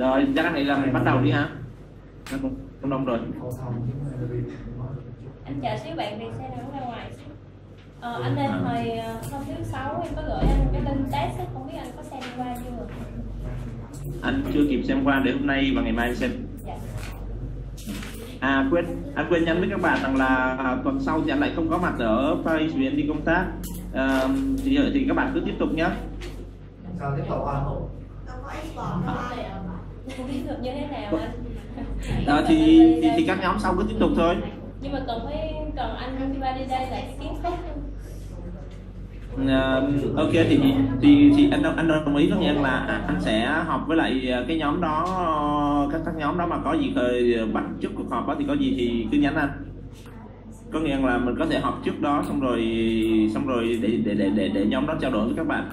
Rồi, chắc anh nghĩ là mình bắt đầu đi ha. Nó cũng đông rồi. Anh chờ xíu, bạn đi xe nữa ra ngoài xíu. Anh ơi, hồi hôm thứ 6 em có gửi anh cái link test, không biết anh có xem qua chưa? Anh chưa kịp xem qua, để hôm nay và ngày mai anh xem. Dạ. À quên, anh quên nhắn với các bạn rằng là tuần sau thì anh lại không có mặt ở Paris vì anh đi công tác. Thì các bạn cứ tiếp tục nhé. Sao tiếp tục anh? Không biết được như thế nào anh. Thì các nhóm sau cứ tiếp tục thôi. Nhưng mà cần anh qua đi đây là cái kiến thức. Ok thì anh đồng ý có nghĩa là anh sẽ họp với lại cái nhóm đó, các nhóm đó mà có gì bắt trước cuộc họp đó thì có gì thì cứ nhắn anh. Có nghĩa là mình có thể họp trước đó xong rồi để nhóm đó trao đổi với các bạn.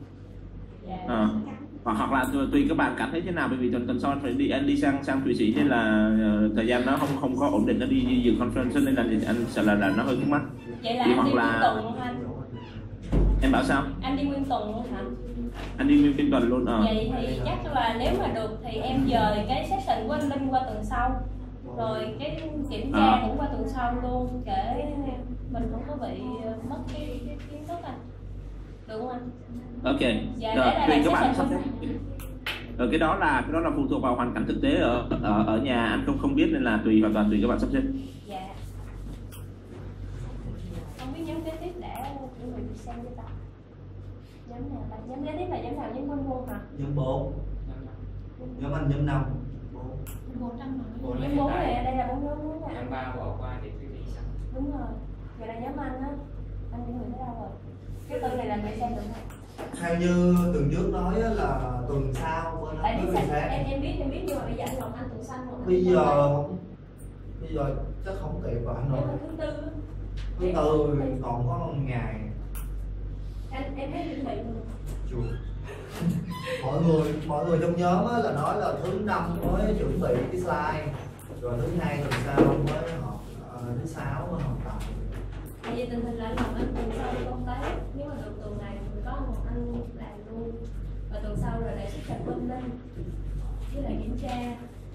Hoặc là tùy các bạn cảm thấy thế nào, bởi vì tuần sau anh đi sang Thụy Sĩ nên là thời gian nó không có ổn định, nó đi dự conference nên là anh sợ là nó hơi khúc mắc. Vậy là anh đi nguyên tuần luôn anh? Em bảo sao? Anh đi nguyên tuần luôn hả? Anh đi nguyên tuần luôn. Vậy thì chắc là nếu mà được thì em dời cái session của anh Linh qua tuần sau, rồi cái kiểm tra cũng qua tuần sau luôn, để mình không có bị mất cái kiến thức anh. Được không anh? Ok. Dạ, rồi tùy các bạn sắp xếp. Rồi cái đó là phụ thuộc vào hoàn cảnh thực tế ở nhà, anh không biết nên là hoàn toàn tùy các bạn sắp xếp. Dạ. Không biết nhóm kế tiếp đã chuẩn bị xem cho ta. Nhóm nào ta? Nhóm kế tiếp là nhóm nào? Nhóm quân quân hả? Nhóm 4. Nhóm anh nhóm 5. 4 trăm rồi. Nhóm 4 này, đây là 4 nhóm đúng không? Nhóm 3 bỏ qua để thử đi xong. Đúng rồi. Vậy là nhóm anh á, anh những người tới đâu rồi? Cái tư này là người xem được không? Theo như tuần trước nói là tuần sau bên Tại nó biết mới sao? sáng. Em biết nhưng mà bây giờ anh lòng anh tuần xanh rồi. Bây giờ chắc không kịp rồi anh rồi. Thứ tư. Thứ tư còn có 1 ngày. Em thấy chuẩn bị luôn. Chưa. mọi người trong nhóm là nói là thứ 5 mới chuẩn bị cái slide, rồi thứ 2 tuần sau mới họp, thứ 6 mới họp tập. Tại vì tình hình là lòng anh tuần sau đi công tác, nếu mà được tuần này mình có một anh làm luôn, và tuần sau rồi lại xuất nhập bên Linh với lại kiểm tra.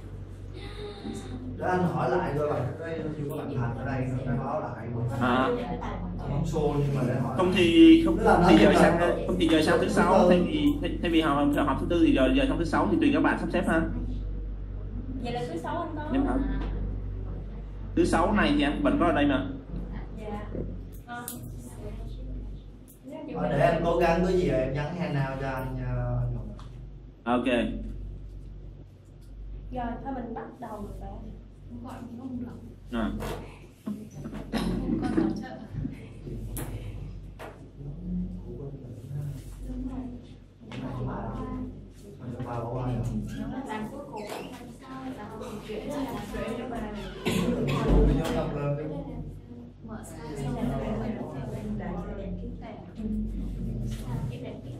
Để anh hỏi lại coi là đây chưa có bạn Thành ở đây phải báo lại không xô, nhưng mà để hỏi Không thì giờ sang thứ 6, thay vì họp thứ tư thì giờ sang thứ 6 thì tùy các bạn sắp xếp ha. Vậy là thứ 6 anh có. Nhưng mà thứ 6 này thì anh vẫn có ở đây mà. Dạ. Để em cố gắng có gì em nhắn handout cho anh nha. Ok. Rồi thôi mình bắt đầu được rồi. Không gọi mình không được. Không có hỗ trợ. Làm cuối cùng sao là không chuyển ra là chuyển cho bà mở sao xong rồi mình để đèn kính tẻ cái đèn kính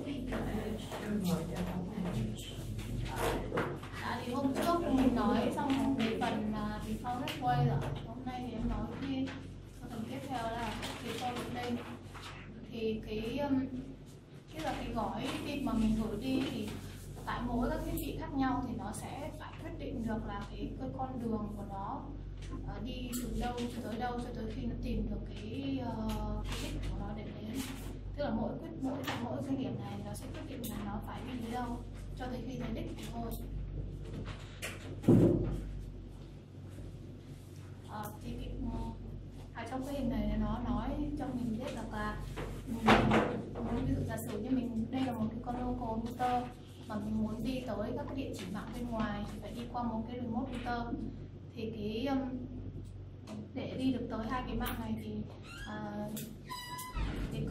thì hôm trước mình nói xong một cái phần default gateway rồi, hôm nay thì em nói cái phần tiếp theo là default đây. Thì cái gói khi mà mình gửi đi thì tại mỗi các thiết bị khác nhau thì nó sẽ phải quyết định được là cái con đường của nó đi từ đâu cho tới khi nó tìm được cái đích của nó để đến. Tức là mỗi cái điểm này nó sẽ quyết định là nó phải đi đến đâu cho tới khi đến đích thôi. Thì trong cái hình này nó nói cho mình biết được là ví dụ giả sử như đây là một cái con local router mà mình muốn đi tới các cái địa chỉ mạng bên ngoài thì phải đi qua một cái remote router. Thì để đi được tới hai cái mạng này thì cái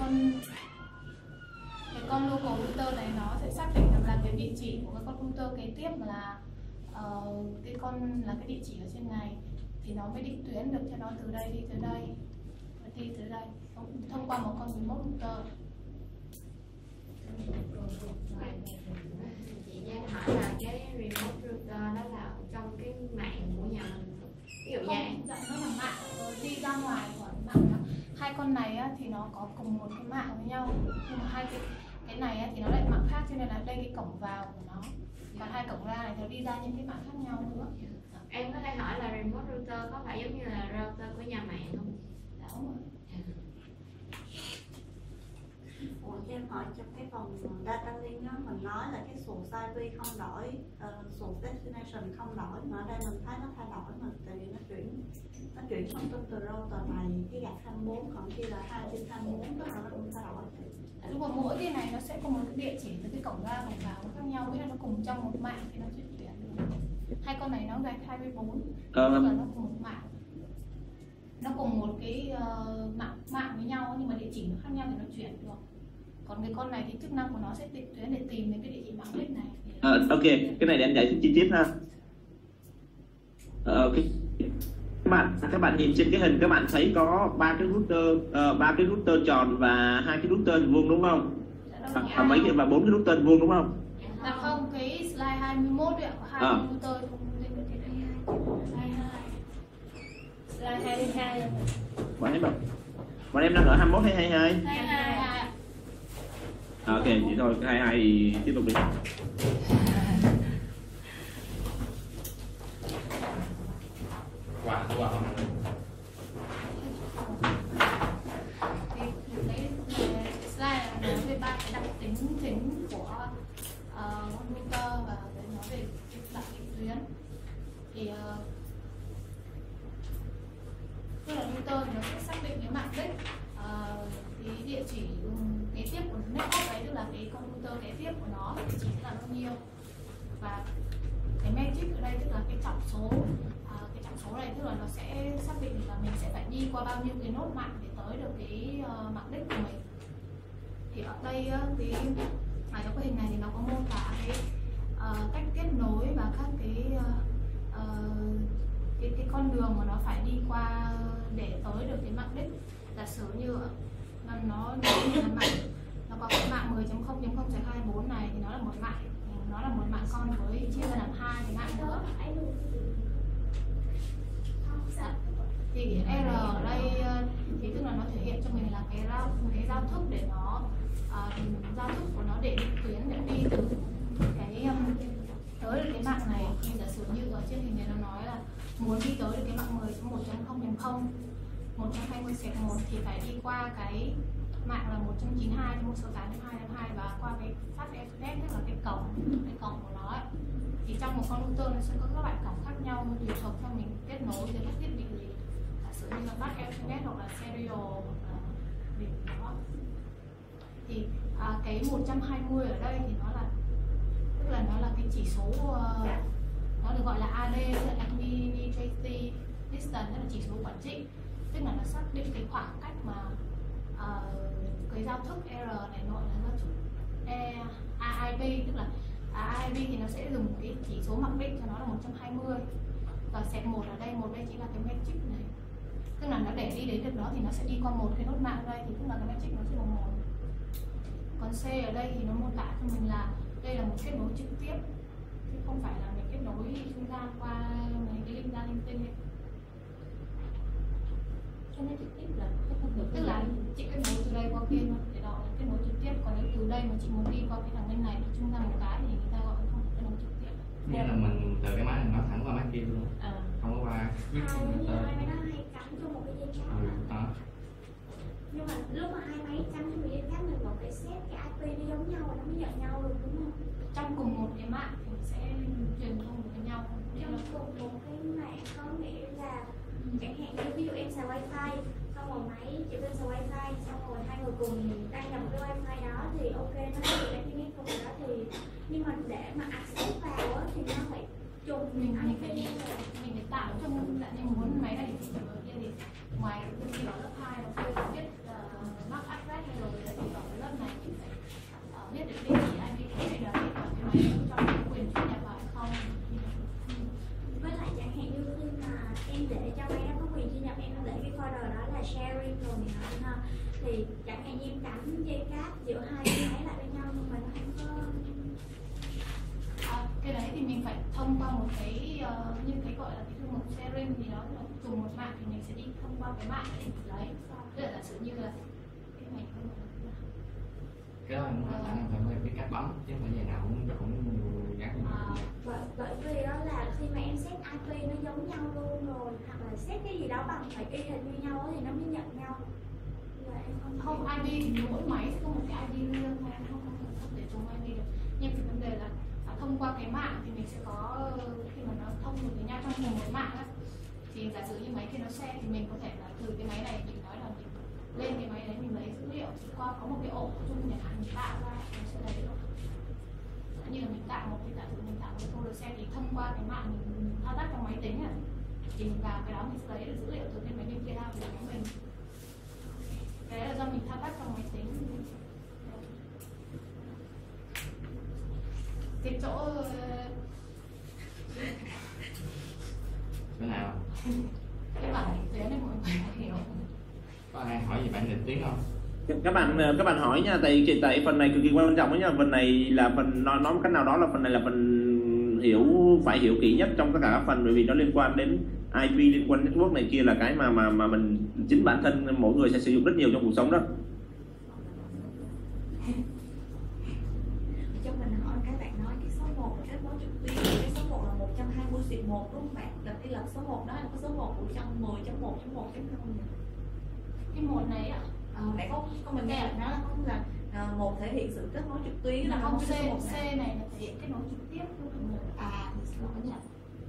con local router này nó sẽ xác định được là cái địa chỉ của cái con router kế tiếp là cái địa chỉ ở trên này, thì nó mới định tuyến được cho nó từ đây đi tới đây và đi tới đây thông qua một con remote router. Chị Giang hỏi là cái remote router đó là trong cái mạng của nhà mình, ví dụ như dạ, nó là mạng đi ra ngoài của mạng đó. Hai con này á, thì nó có cùng một cái mạng với nhau, nhưng mà hai cái này á, thì nó lại mạng khác, cho nên là đây cái cổng vào của nó. Còn hai cổng ra này thì đi ra những cái mạng khác nhau nữa. Em có thể hỏi là remote router có phải giống như là router của nhà mạng không? Dạ, đúng rồi. Ủa, cho em hỏi trong cái phần data link đó, mình nói là cái số IP không đổi, số destination không đổi, mà ở đây mình thấy nó thay đổi mà, tại vì nó chuyển thông tin từ router này cái gạch 24, còn kia là 2/24, đó là nó cũng thay đổi. Đúng rồi, mỗi cái này nó sẽ có một cái địa chỉ từ cái cổng ra cổng vào nó khác nhau, nghĩa là nó cùng trong một mạng thì nó chuyển được. Hai con này nó gạch 24, tức là nó cùng một mạng, nó cùng một cái mạng với nhau nhưng mà địa chỉ nó khác nhau thì nó chuyển được. Còn cái con này thì chức năng của nó sẽ tuyến để tìm đến cái địa chỉ mạng đích này. Ok, cái này để anh giải thích chi tiết ha. Các bạn nhìn trên cái hình, các bạn thấy có ba cái router tròn và hai cái router vuông đúng không? Và mấy cái và 4 cái router vuông đúng không? Là không, cái slide 21 ạ, có 2 router không lên được cái này. Slide 22. Bọn em đang ở 21 hay 22? 22. Ok, vậy thôi, 22 thì tiếp tục đi. Wow. Thì cái slide này nói về ba cái đặc tính chính của router và để nói về cái đặc điểm tuyến. Thì tức là router thì nó sẽ xác định cái mạng đích, cái địa chỉ kế tiếp của network đấy, tức là cái con router kế tiếp của nó địa chỉ sẽ là bao nhiêu, và cái matrix ở đây tức là cái trọng số. Cái trọng số này tức là nó sẽ xác định là mình sẽ phải đi qua bao nhiêu cái nốt mạng để tới được cái mạng đích của mình. Thì ở đây cái trong cái hình này thì nó có mô tả cái cách kết nối và các cái con đường mà nó phải đi qua để tới được cái mạng đích. Giả sử như nó có cái mạng 10.0.0/24 này thì nó là một mạng con với chia ra làm hai cái mạng nữa. Thì R ở đây thì tức là nó thể hiện cho mình là cái giao thức để nó giao thức của nó để đi tuyến để đi từ cái tới được cái mạng này. Thì giả sử như ở trên hình này nó nói là muốn đi tới được cái mạng 10.1.0/120/1 thì phải đi qua cái mạng là 192.168.2.2 và qua cái phát Ethernet, tức là cái cổng của nó ấy. Thì trong một con router nó sẽ có các loại cổng khác nhau tùy thuộc theo mình kết nối với các thiết bị gì. Giả sử như là phát Ethernet hoặc là serial hoặc là việc đó. Thì cái 120 ở đây thì nó là tức là nó là cái chỉ số nó được gọi là AD, tức là administrative distance, tức là chỉ số quản trị, tức là nó xác định cái khoảng cách mà cái giao thức R này gọi là giao thức AIP, tức là AIP thì nó sẽ dùng cái chỉ số mặc định cho nó là 120 và sẹp 1 ở đây, một đây chỉ là cái matrix này, tức là nó để đi đến được đó thì nó sẽ đi qua một cái nốt mạng đây thì tức là cái matrix nó sẽ là 1. Còn C ở đây thì nó mô tả cho mình là đây là một kết nối trực tiếp chứ không phải là mình kết nối trung gian qua mấy cái link ra linh tinh ấy. Cho nên trực tiếp là Tức là chị kết nối từ đây qua kia để đó là kết nối trực tiếp, còn nếu từ đây mà chị muốn đi qua cái thằng bên này thì trung gian một cái thì người ta gọi không kết nối trực tiếp. Nghĩa là mình từ cái máy này nó thẳng qua máy kia luôn, không có qua Hai máy nó hay cắm trong một cái dây cáp. Nhưng mà lúc mà hai máy cắm trong một dây cáp mình còn phải set cái IP nó giống nhau và nó mới nhận nhau được đúng không? Trong cùng một cái mạng thì sẽ truyền thông được với nhau. Trong cùng một cái mạng có nghĩa là chẳng hạn như ví dụ em xài wifi, xong rồi máy chị bên xài wifi, xong rồi hai người cùng đăng nhập cái wifi đó thì ok nó sẽ được internet không đó thì, nhưng mà để mà access vào á thì nó phải trùng mình phải tạo cho dạng như muốn máy này thì ở kia thì ngoài khi ở lớp 2 nó chưa biết mắc address hay rồi thì ở lớp này thì phải biết được địa chỉ IP của cái đấy và cái máy cho quyền truy nhập vào hay không. Với lại chẳng hạn như khi mà em để cho máy nó có quyền truy nhập, em để cái folder đó là sharing rồi mình nói ha, thì chẳng hạn như em cắm dây cáp giữa hai cái máy lại với nhau nhưng mà nó không có cái đấy thì mình phải thông qua một cái như cái gọi là cái thư mục sharing thì đó là cùng một mạng thì mình sẽ đi thông qua cái mạng đấy. Tức là giả sử như là cái này không cái đó nó phải biết cách bấm chứ không phải ngày nào cũng gắn Bởi vì đó là khi mà em set IP nó giống nhau luôn rồi, hoặc là set cái gì đó bằng phải y hệt như nhau thì nó mới nhận nhau. Không, ID mỗi máy sẽ có một cái ID riêng thôi, không thể trùng ID được. Nhưng cái vấn đề là thông qua cái mạng thì mình sẽ có, khi mà nó thông được với nhau trong cùng một mạng á, thì giả sử như máy kia nó share thì mình có thể là từ cái máy này mình nói là mình lên cái máy đấy mình lấy dữ liệu qua có một cái ổ chung chẳng hạn, mình tạo ra nó sẽ lấy được. Như là mình tạo một cái, giả sử mình tạo một cái folder share thì thông qua cái mạng mình thao tác trong máy tính à, thì mình vào cái đó mình sẽ lấy được dữ liệu từ cái máy bên kia ra về máy mình. Cái là do mình thao tác trong máy tính. Cái chỗ nào cái bảng thực tế này mọi người hiểu. có ai hỏi gì bạn định tiếng không? Các bạn hỏi nha, tại phần này cực kỳ quan trọng đó nha. Phần này là phần nói một cách nào đó là phần này là phần phải hiểu kỹ nhất trong tất cả các phần, bởi vì nó liên quan đến IP, liên quan đến network này kia, là cái mà mình chính bản thân mỗi người sẽ sử dụng rất nhiều trong cuộc sống đó. Cho mình hỏi các bạn nói cái số 1 là kết nối trực tuyến, cái số 1 là 120/1 đúng không bạn? Là cái số 1 đó là cái số 1 của trong 10.1.1.0 nhỉ? Cái một này ạ. Bạn có mình nghe là nó là không là một thể hiện sự kết nối trực tuyến, là không, cái số 1 C này là thể hiện kết nối trực tiếp với phần mềm. thì xin lỗi nha.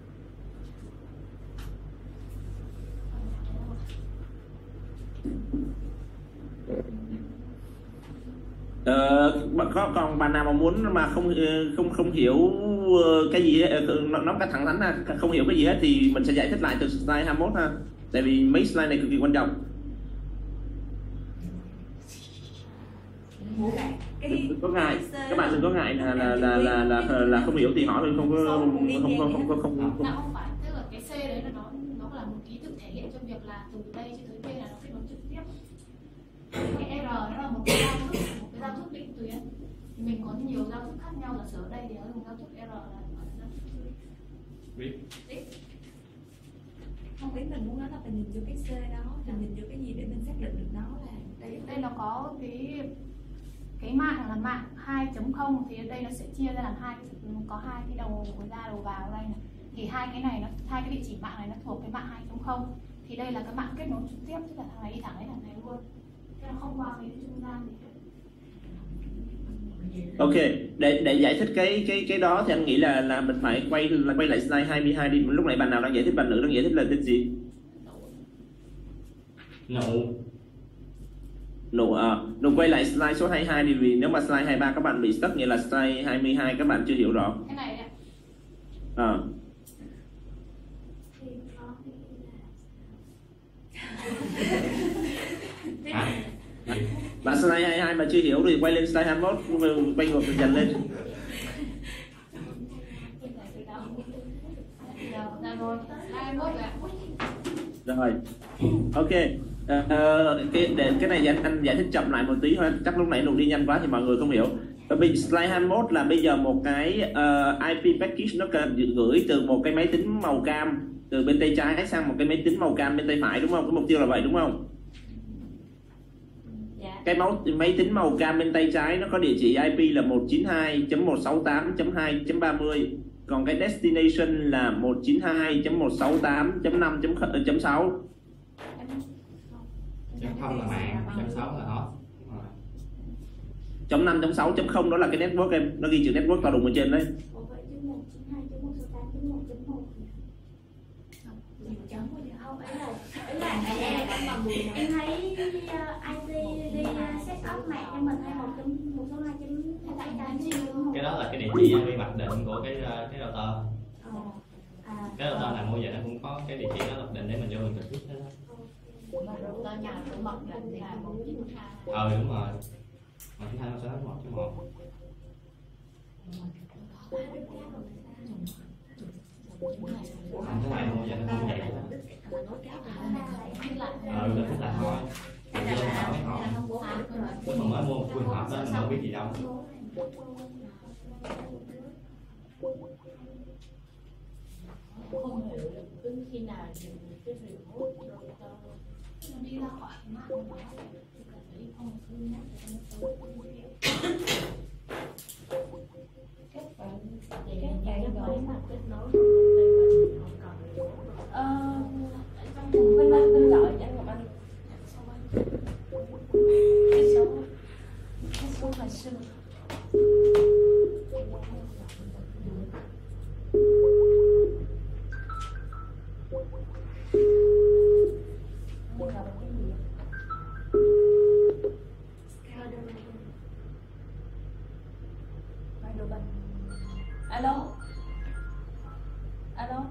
Còn bạn nào mà muốn mà không hiểu cái gì hết, nó cái thẳng thắn ha, không hiểu cái gì hết thì mình sẽ giải thích lại từ slide 21 ha, tại vì mấy slide này cực kỳ quan trọng. Đừng có ngại, các bạn đừng có ngại là không hiểu thì hỏi, mình không. Nó không phải, tức là cái C đấy là nó là một ký tự thể hiện cho việc là từ đây cho tới đây là nó kết nối trực tiếp. Cái R nó là một cái giao thức định tuyến. Thì mình có nhiều giao thức khác nhau, giả sử ở đây thì nó dùng giao thức R là giao thức biết. Không, ý mình muốn nói là mình nhìn vô cái C đó, mình nhìn vô cái gì để mình xác định được nó là đây nó có cái mạng là mạng 2.0 thì ở đây nó sẽ chia ra làm có hai cái đầu ra đầu vào đây này. Thì hai cái địa chỉ mạng này nó thuộc cái mạng 2.0, thì đây là cái mạng kết nối trực tiếp, tức là thằng này đi thẳng đến thằng này luôn, thế nó không qua cái trung gian gì hết. Ok, để giải thích cái đó thì anh nghĩ là mình phải quay lại slide 22 đi. Lúc nãy bạn nào đang giải thích, bạn nữ đang giải thích là tên gì? Nụ quay lại slide số 22 đi, vì nếu mà slide 23 các bạn bị stuck, nghĩa là slide 22 các bạn chưa hiểu rõ. Cái này đấy. Bạn slide 22 mà chưa hiểu thì quay lên slide 21, quay ngược dần lên. Rồi, ok. Cái này anh giải thích chậm lại một tí thôi, chắc lúc nãy đi nhanh quá thì mọi người không hiểu. Bởi slide 21 là bây giờ một cái IP package nó gửi từ một cái máy tính màu cam từ bên tay trái sang một cái máy tính màu cam bên tay phải, đúng không? Cái mục tiêu là vậy đúng không? Cái máy tính màu cam bên tay trái nó có địa chỉ IP là 192.168.2.30, còn cái destination là 192.168.5.6. .0 là mạng, .6 là hot. .5.6.0 đó là cái network em, nó ghi chữ network to đùng ở trên đấy. Em thấy IT đi set up mạng cho mình hay 1.1.2.2.8. Cái đó là cái địa chỉ IP mặc định của cái router. Cái router nào mua về nó cũng có cái địa chỉ đó mặc định để mình vô mình trực tiếp đó. Router nhà của mặc định là 192. Đúng rồi. 192.168.1.1. Không, cái này mua về nó không vậy đó. Là thích là thôi. Mình vô hỏi họ. Lúc mà mới mua một quyển hộp đó mình đâu biết gì đâu. Không hiểu được đến khi nào dùng cái remote router nó đi ra khỏi mạng của nó thì cần phải không cân nhắc để nó kết bạn cái số hồi xưa. Alo. Alo.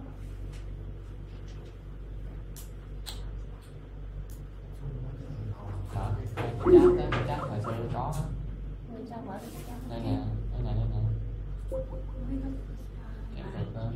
Chắc hồi xưa có á. Người sao mở được cái Đây nè, đây nè, đây nè. Em phải tên.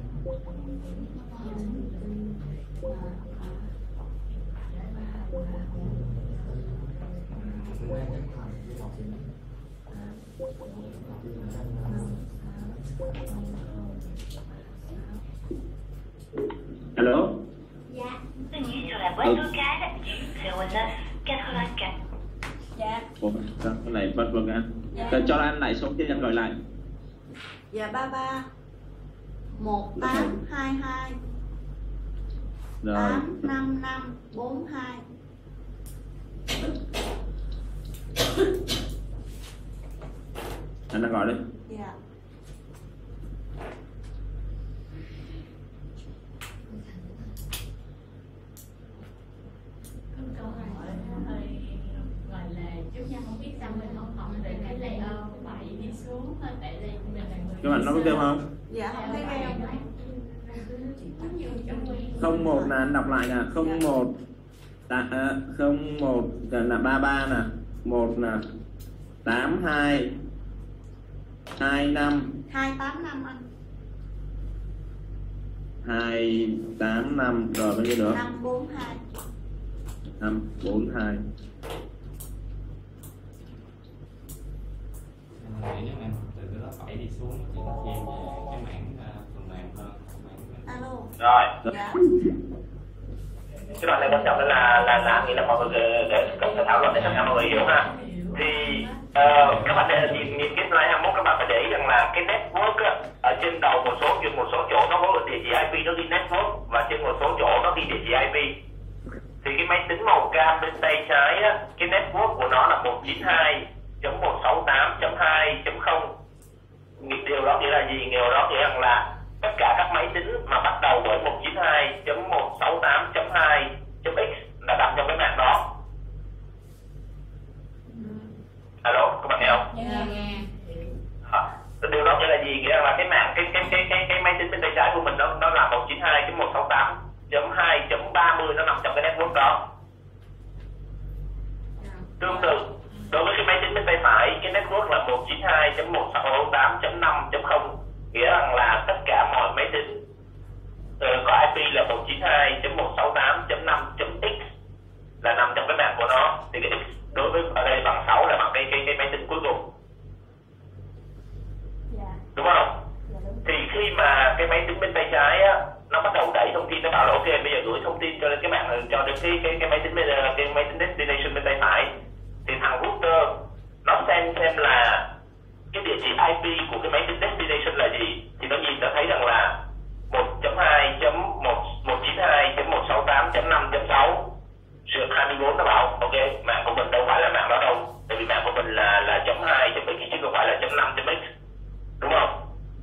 Alo. Dạ, tôi nghĩ sur la boîte vocale du 0984. Dạ. Ủa, sao cái này vân vân anh. Cho anh lại số cho anh gọi lại. Dạ 33 1822 Rồi. 85542. Anh đã gọi đi. Dạ. Câu hỏi hơi gọi là chúng ta không biết sao mình không học về cái layer của bài đi xuống tại vì mình là người Các bạn nói có kêu không? Dạ không thấy ghê không? 01 là anh đọc lại nè, 01 01 là 33 nè, 1 là 82 25 285 anh. 285 rồi bao nhiêu nữa? 542. 542. Em nghĩ nếu em từ cái lớp 7 đi xuống thì nó chuyên về cái mảng phần mềm hơn. Alo. Rồi, Dạ. cái đoạn này quan trọng là anh nghĩ là mọi người để cần phải thảo luận để tất cả mọi người hiểu ha. Thì các bạn nhìn cái slide 21, các bạn phải để ý rằng là cái network á, ở trên đầu một số chỗ nó có địa chỉ IP, nó ghi network, và trên một số chỗ nó ghi địa chỉ IP. Thì cái máy tính màu cam bên tay trái á, cái network của nó là 192.168.2.0. Điều đó nghĩa là gì? Điều đó nghĩa rằng là tất cả các máy tính mà bắt đầu với 192.168.2.x là đặt trong cái mạng đó. Alo, các bạn nghe không? Dạ nghe. Điều đó nghĩa là gì? Nghĩa là cái mạng cái máy tính bên tay trái của mình nó là 192.168.2.30, nó nằm trong cái network đó. Tương tự, đối với cái máy tính bên tay phải, cái network là 192.168.5.0, nghĩa rằng là tất cả mọi máy tính có IP là 192.168.5.x là nằm trong cái mạng của nó. Thì cái x đối với ở đây bằng 6 là bằng cái máy tính cuối cùng. Đúng không? Thì khi mà cái máy tính bên tay trái á, nó bắt đầu đẩy thông tin, nó bảo là ok, bây giờ gửi thông tin cho đến cái mạng, cho đến cái máy tính destination bên tay phải, thì thằng router nó xem là cái địa chỉ IP của cái máy tính destination là gì, thì nó nhìn, nó thấy rằng là 1.2.192.168.5.6 sượt 24, nó bảo ok, mạng của mình đâu phải là mạng đó đâu, tại vì mạng của mình là .2.x chứ không phải là .5.x, đúng không?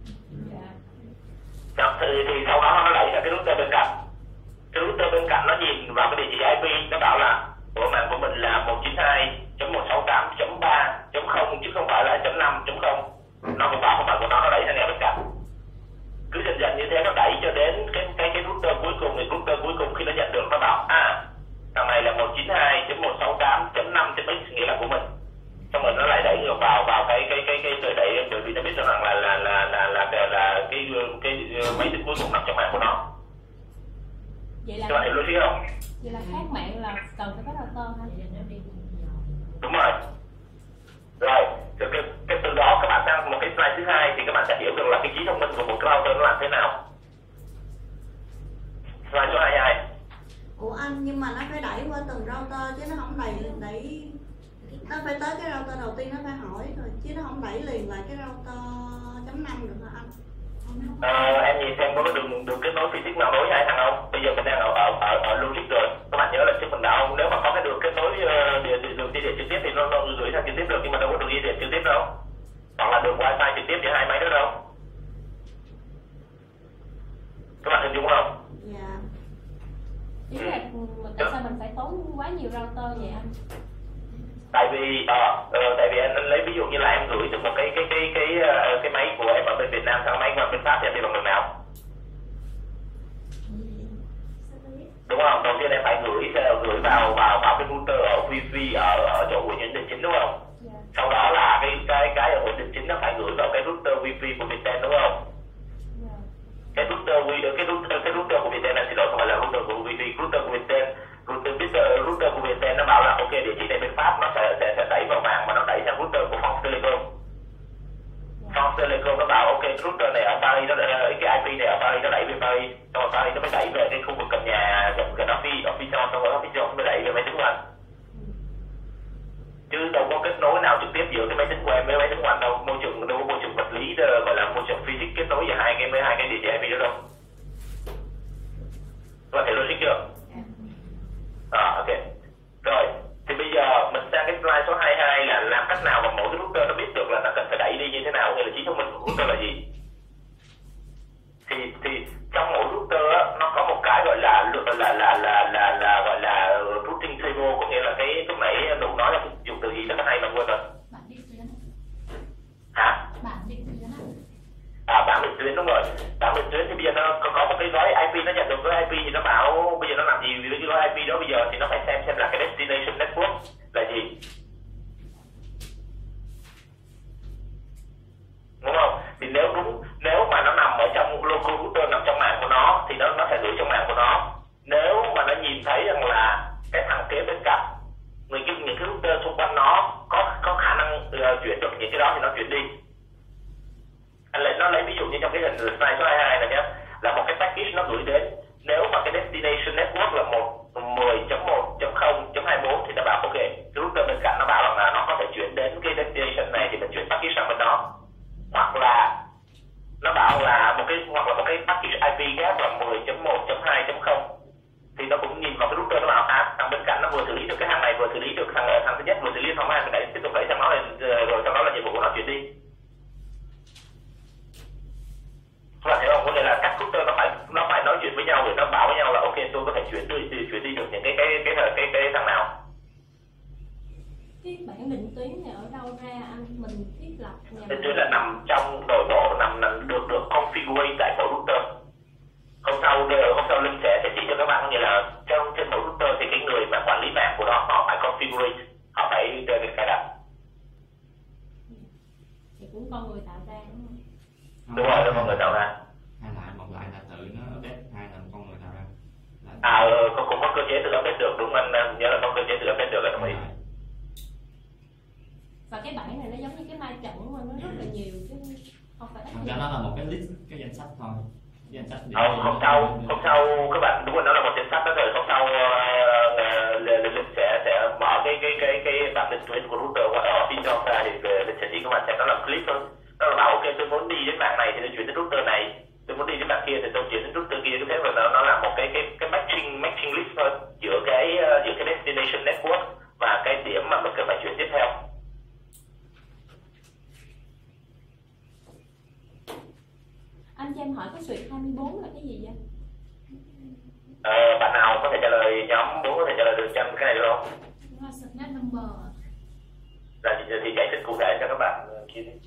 Đó, thì sau đó nó đẩy ra cái router bên cạnh. Cái router bên cạnh nó nhìn vào cái địa chỉ IP, nó bảo là của mạng của mình là 192.168.3.0 chứ không phải là .5.0. Nó cũng bảo không phải của nó đẩy sang nhà bên cạnh. Cứ dần dần như thế nó đẩy cho đến cái router cuối cùng. Thì router cuối cùng khi nó nhận được nó bảo thằng này là 192.168.5.x, nghĩa là của mình. Xong rồi nó lại đẩy ngược vào cái đẩy, bởi vì nó biết rằng là cái máy tính cuối cùng nằm trong mạng của nó. Vậy là các bạn hiểu logic không? Vậy là khác mạng là cần phải có router hả? Đúng rồi. Rồi, cái từ đó các bạn sang một cái slide thứ hai thì các bạn sẽ hiểu được là cái trí thông minh của một cái router nó làm thế nào. Slide số 22. Ủa anh, nhưng mà nó phải đẩy qua từng router chứ nó không đẩy nó phải tới cái router đầu tiên, nó phải hỏi rồi chứ nó không đẩy liền lại cái router .5 được hả anh? Em nhìn xem có đường kết nối physics nào nối hai thằng không? Bây giờ mình đang ở logic rồi. Các bạn nhớ là trước mình đạo, nếu mà có cái đường kết nối đường ghi điện trực tiếp thì nó gửi sang trực tiếp được, nhưng mà đâu có được ghi điện trực tiếp đâu, hoặc là được wifi trực tiếp giữa hai máy đó đâu. Các bạn hình dung không? Dạ. Ý là tại sao mình phải tốn quá nhiều router vậy anh? Tại vì anh lấy ví dụ như là em gửi từ một cái máy của em ở bên Việt Nam sang máy của em bên Pháp thì em đi bằng đường nào? Đúng không? Đầu tiên em phải gửi vào cái router ở Wi-Fi ở chỗ của những định chính, đúng không? Yeah. Sau đó là cái ở định chính nó phải gửi vào cái router Wi-Fi của Viettel, đúng không? Yeah. Cái router của Viettel này, xin lỗi, không phải là router của Wi-Fi, router của Viettel, router của Viettel nó bảo là ok, địa chỉ này bên Pháp, nó sẽ đẩy vào mạng mà nó đẩy sang router của France Telecom. France Telecom nó bảo ok, router này ở Paris, cái IP này ở Paris nó đẩy về Paris, xong rồi Paris nó mới đẩy về cái khu vực gần nhà, gần office, xong rồi office mới đẩy về máy tính của anh. Chứ đâu có kết nối nào trực tiếp giữa cái máy tính của em với máy tính của anh đâu, đâu có môi trường vật lý gọi là môi trường physics kết nối giữa hai cái địa chỉ IP đó đâu. Các bạn thấy logic chưa? Ok. Rồi, thì bây giờ mình sang cái slide số 22 là làm cách nào mà mỗi cái router nó biết được là nó cần phải đẩy đi như thế nào, nghĩa là trí thông minh của router là gì. Thì trong mỗi router á, nó có một cái gọi là routing table, có nghĩa là cái lúc nãy Nụ nói là dùng từ gì rất là hay mà quên rồi. Bản định tuyến. Hả? Bản định tuyến Bản định tuyến, đúng rồi. Bản định tuyến thì bây giờ nó có một cái gói IP, nó nhận được gói IP thì nó bảo bây giờ nó làm gì với cái gói IP đó, bây giờ thì nó phải xem là cái destination network là gì, đúng không? Thì nếu mà nó nằm ở trong local router, nằm trong mạng của nó thì nó sẽ gửi trong mạng của nó. Nếu mà nó nhìn thấy rằng là cái thằng kế bên cạnh những cái router xung quanh nó có khả năng chuyển được những cái đó thì nó chuyển đi. Nó lấy ví dụ như trong cái hình slide số 22 này nhé, là một cái package nó gửi đến, nếu mà cái destination network là 10.1.0.24 thì nó bảo ok, cái router bên cạnh nó bảo rằng là nó có thể chuyển đến cái destination này thì mình chuyển package sang bên đó, hoặc là nó bảo là một cái package IP khác là 10.1.2.0 thì nó cũng nhìn vào cái router, nó bảo thằng bên cạnh nó vừa xử lý được cái hàng này, vừa xử lý được thằng thứ nhất, vừa xử lý thằng hai, cái tiếp tục đẩy sang nó rồi sau đó là nhiệm vụ của nó chuyển đi. Các bạn thấy không? Có nghĩa là các router nó phải nói chuyện với nhau để nó bảo với nhau là ok, tôi có thể chuyển đi được những cái thằng nào. Cái bản định tuyến này ở đâu ra anh? Mình thiết lập định tuyến là nằm trong nội bộ, nằm được configure tại mỗi router. Hôm sau Linh sẽ chỉ cho các bạn, nghĩa là trên mỗi router thì cái người mà quản lý mạng của nó họ phải configure, họ phải cài đặt. Thì cũng con người tạo ra đúng không? Đúng rồi, con người tạo ra. Một lại là tự nó update, hai là con người tạo ra. Cũng có cơ chế tự update được, đúng anh nhớ là có cơ chế tự update được, là đồng ý. Và cái bảng này nó giống như cái mai trận mà nó rất là nhiều chứ không phải ít. Nó là một cái list, cái danh sách thôi. Danh sách hôm sau các bạn, đúng rồi, nó là một danh sách đó rồi. Hôm sau Linh sẽ mở cái bản định tuyến của router ở phía trong ra thì Linh sẽ chỉ các bạn xem, nó làm clip thôi. Nó là bảo ok, tôi muốn đi đến mạng này thì tôi chuyển đến router này, tôi muốn đi đến mạng kia thì tôi chuyển đến router kia, thế mà nó là một cái matching list thôi giữa cái destination network và cái điểm mà mình cần phải chuyển tiếp theo. Anh cho em hỏi cái suyệt 24 là cái gì vậy? Bạn nào có thể trả lời, nhóm 4 có thể trả lời được cho cái này được không? Nó là subnet number. Thì giải thích cụ thể cho các bạn kia đi.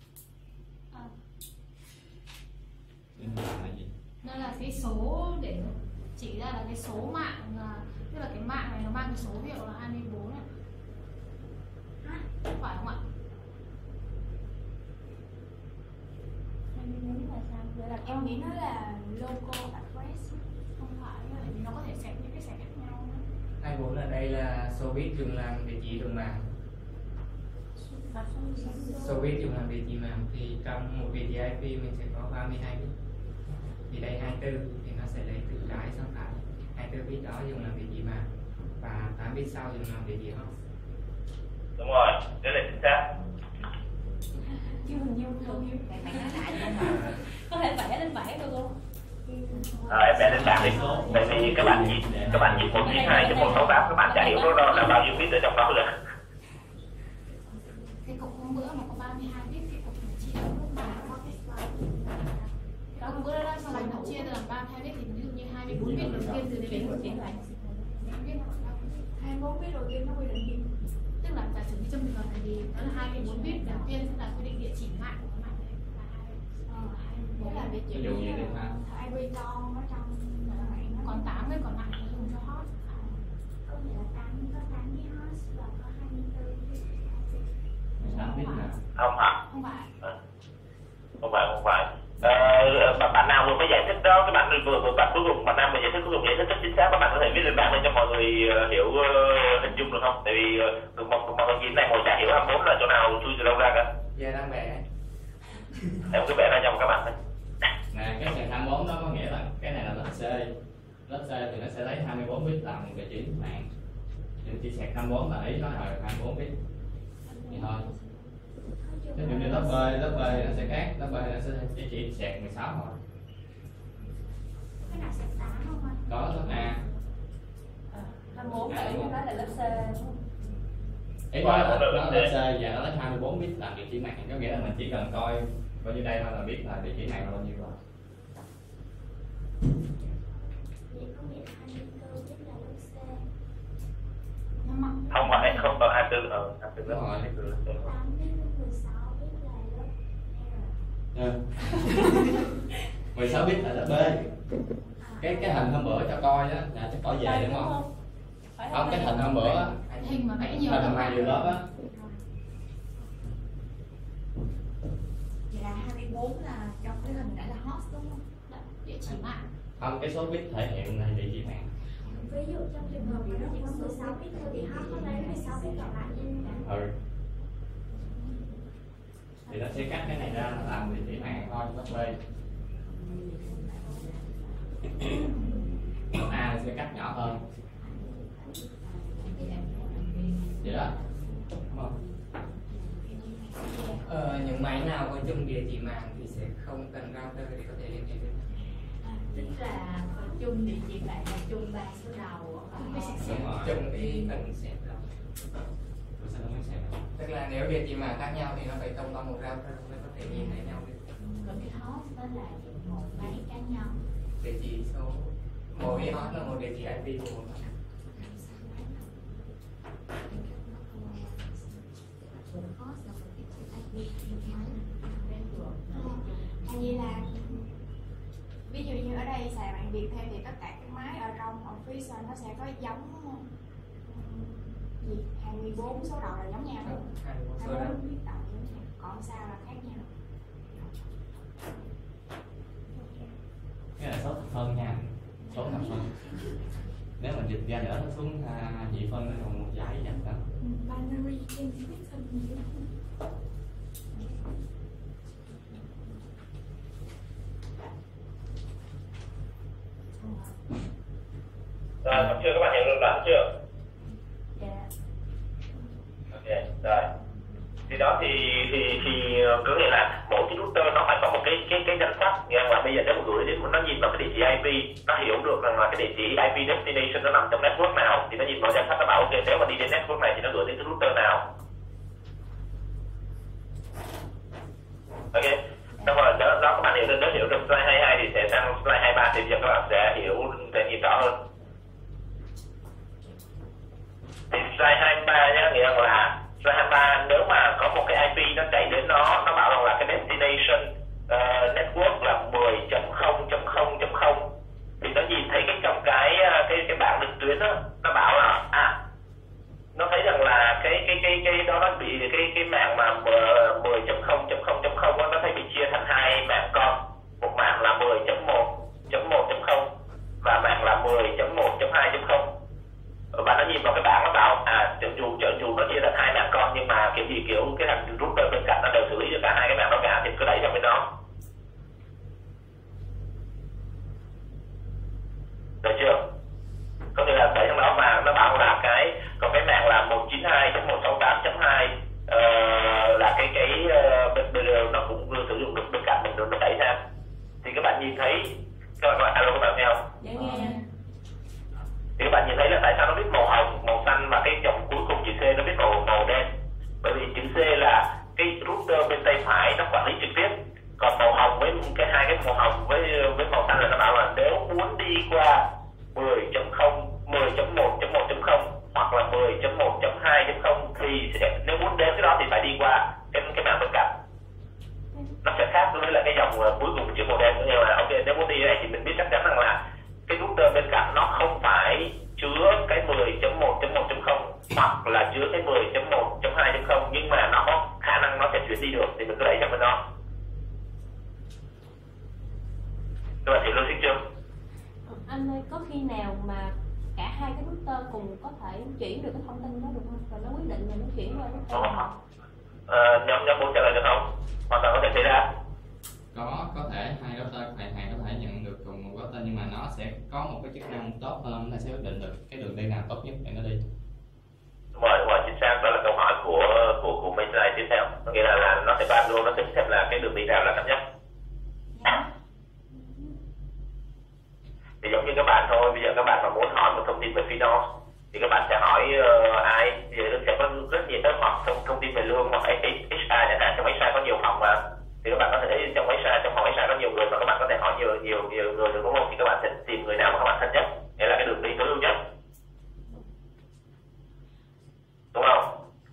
Nó là cái số để chỉ ra là cái số mạng, tức là cái mạng này nó mang cái số hiệu là 24 này. Phải không ạ? 24 là sao? Vậy là Em nghĩ nó là local address. Không phải, bởi vì nó có thể xếp những cái xếp khác nhau. 24 là đây là số bit dùng làm địa chỉ đường mạng. Số bit dùng làm địa chỉ mạng thì trong một địa chỉ IP mình sẽ có 32 bit. Thì đây 24 thì nó sẽ lấy từ trái sang phải. 24 bit đó dùng làm địa chỉ mạng và 8 bit sau dùng làm địa chỉ host. Đúng rồi, đấy là chính xác. Chưa hình dung không? Có thể vẽ lên bảng được không? Em vẽ lên bảng đi. Tại vì các bạn nhìn 192.168 các bạn chả hiểu nó là bao nhiêu bit ở trong đó rồi. hôm bữa mà có 32 bit thì cũng phải chia lúc mà đó hôm bữa đó xong rồi nó chia ra làm 32 bit thì ví dụ như 24 bit đầu tiên từ đến một tiếng lại 24 bit đầu tiên nó quy định gì? tức là giả sử như trong trường hợp này thì đó là 24 bit đầu tiên sẽ là quy định địa chỉ mạng của cái mạng đấy là 24. Tức là địa chỉ ví dụ như thế nào? IP con ở trong còn 8 cái còn lại là dùng cho hot. có nghĩa là 8 cái hot và có 24 bit. 8 bit là Không hả? Không phải. Không phải. Bạn nào vừa mới giải thích đó, cái bạn vừa bạn cuối cùng, bạn nào vừa giải thích cuối cùng giải thích rất chính xác, các bạn có thể viết lên bảng lên cho mọi người hiểu hình dung được không? Tại vì mọi người nhìn này ngồi chả hiểu 24 là chỗ nào chui từ đâu ra cả. Giờ đang vẽ. Em cứ vẽ ra cho các bạn thôi. nè, cái sạc 24 đó có nghĩa là cái này là lớp C. Lớp C thì nó sẽ lấy 24 bit làm vị trí mạng. Thì chỉ sạc 24 là ý nó là 24 bit. Vậy thôi. Ví dụ như lớp B thì nó sẽ khác, lớp B thì nó sẽ chỉ sạc 16 thôi. Cái nào sạc 8 không anh? Có lớp A. 24 là em nói là lớp C. Ý nói là nó lớp C và nó lấy 24 bit làm vị trí mạng, có nghĩa là mình chỉ cần coi bao nhiêu đây thôi là biết là địa chỉ mạng là bao nhiêu rồi. Vậy có nghĩa là 24 bit là lớp C. Không phải, không có 24, 24 Đúng rồi. 8 bit với 16 bit là lớp R. 16 bit là lớp B. Cái hình hôm bữa cho coi đó là cho coi về đúng không? Không, cái hình hôm bữa Hình mà vẽ nhiều hình mà nhiều lớp á. Vậy là 24 là trong cái hình đã là host đúng không? địa chỉ mạng. Không, cái số bit thể hiện là địa chỉ mạng. Ví dụ trong trường hợp mà nó chỉ có 16 bit thôi thì host có lấy 16 bit còn lại như thế nào? Ừ. Thì nó sẽ cắt cái này ra nó làm địa chỉ mạng thôi, lớp B. Lớp A sẽ cắt nhỏ hơn. Vậy đó. Đúng không? Những máy nào có chung địa chỉ mạng thì sẽ không cần router để có thể liên hệ với nhau. Tức là có chung địa chỉ mạng là chung 3 số đầu. Đúng rồi. Chung cái phần set đó. Rồi sao nó mới sẽ Tức là nếu địa chỉ mạng khác nhau thì nó phải thông qua một router mới có thể nhìn thấy nhau được. Còn cái host đó là một máy cá nhân. Địa chỉ số mỗi host là một địa chỉ IP của một máy. Vậy là ví dụ như ở đây xài bạn Việt thêm thì tất cả các máy ở trong office nó sẽ có giống gì 24 số đầu là giống nhau đúng không? 24 số 24 đầu. biết đầu giống nhau, còn sao là khác nhau. cái là số thập phân nha, số thập phân. Nếu mình dịch ra nữa nó xuống nhị phân nó còn một dãy dần đó. Binary trên biết phân nhiều. Rồi, xong chưa? Các bạn hiểu được đoạn chưa? Dạ. Ok, rồi. Thì đó thì có nghĩa là mỗi cái router nó phải có một cái danh sách, nghĩa là bây giờ nếu mà gửi đến nó nhìn vào cái địa chỉ IP, nó hiểu được rằng là cái địa chỉ IP destination nó nằm trong network nào thì nó nhìn vào danh sách nó bảo ok, nếu mà đi đến network này thì nó gửi đến cái router nào. Ok, xong rồi đó các bạn hiểu được, nếu hiểu được slide 22 thì sẽ sang slide 23 thì giờ các bạn sẽ hiểu, sẽ nhìn rõ hơn. Thì slide 23 nhá, nghĩa là slide 23 nếu mà có một cái IP nó chạy đến nó bảo rằng là cái destination network là 10.0.0.0 thì nó nhìn thấy cái trong cái bảng định tuyến đó, nó bảo là nó thấy rằng là cái đó nó bị cái mạng mà 10.0.0.0 nó thấy bị chia thành hai mạng con, một mạng là 10.1.1.0 và mạng là 10.1.2.0 và nó nhìn vào cái bảng nó bảo dù nó chia thành hai mạng con nhưng mà kiểu gì kiểu cái thằng router bên cạnh nó đều xử lý được cả hai cái mạng đó cả thì cứ đẩy vào bên đó. Được chưa? Có nghĩa là đẩy trong đó và nó bảo là còn cái mạng là 192.168.2 là cái nó cũng sử dụng được bên cạnh mình rồi nó đẩy ra. Thì các bạn nhìn thấy các bạn alo, các bạn nghe không? Dạ nghe. Thì các bạn nhìn thấy là tại sao nó viết màu hồng, màu xanh và cái dòng cuối cùng chữ C nó viết màu đen. Bởi vì chữ C là cái màu hồng với màu xanh là nó bảo là nếu muốn đi qua 10.0, 10.1.1.0 hoặc là 10.1.2.0 thì nếu muốn đến cái đó thì phải đi qua cái mảng bên cạnh. Nó sẽ khác với lại cái dòng cuối cùng chữ màu đen, nhưng mà ok, nếu muốn đi đây thì mình biết chắc chắn rằng là cái router bên cạnh nó không phải chứa cái 10.1.1.0 hoặc là chứa cái 10.1.2.0, nhưng mà nó có khả năng nó sẽ chuyển đi được, thì mình cứ đẩy sang bên đó. Các bạn hiểu logic chưa? Anh ơi, có khi nào mà cả hai cái router cùng có thể chuyển được cái thông tin đó được không? Rồi nó quyết định là nó chuyển qua router nào? Nhóm muốn trả lời được không? Hoàn toàn có thể xảy ra. Có thể hai router có thể nhận được cùng một router, nhưng mà nó sẽ có một cái chức năng tốt hơn, nó sẽ quyết định được cái đường đi nào tốt nhất để nó đi. Đúng rồi, chính xác, đó là câu hỏi của mấy slide tiếp theo. Có nghĩa là nó sẽ ban luôn, nó sẽ xem là cái đường đi nào là thấp nhất. Thì giống như các bạn thôi, bây giờ các bạn mà muốn hỏi một thông tin về Finos thì các bạn sẽ hỏi ai? Thì sẽ có rất nhiều các hoặc thông tin về lương hoặc HR chẳng hạn. Trong HR có nhiều phòng mà, thì các bạn có thể thấy trong phòng HR có nhiều người mà các bạn có thể hỏi nhiều người được, đúng không? Thì các bạn sẽ tìm người nào mà các bạn thân nhất, nghĩa là cái đường đi tối ưu nhất, đúng không?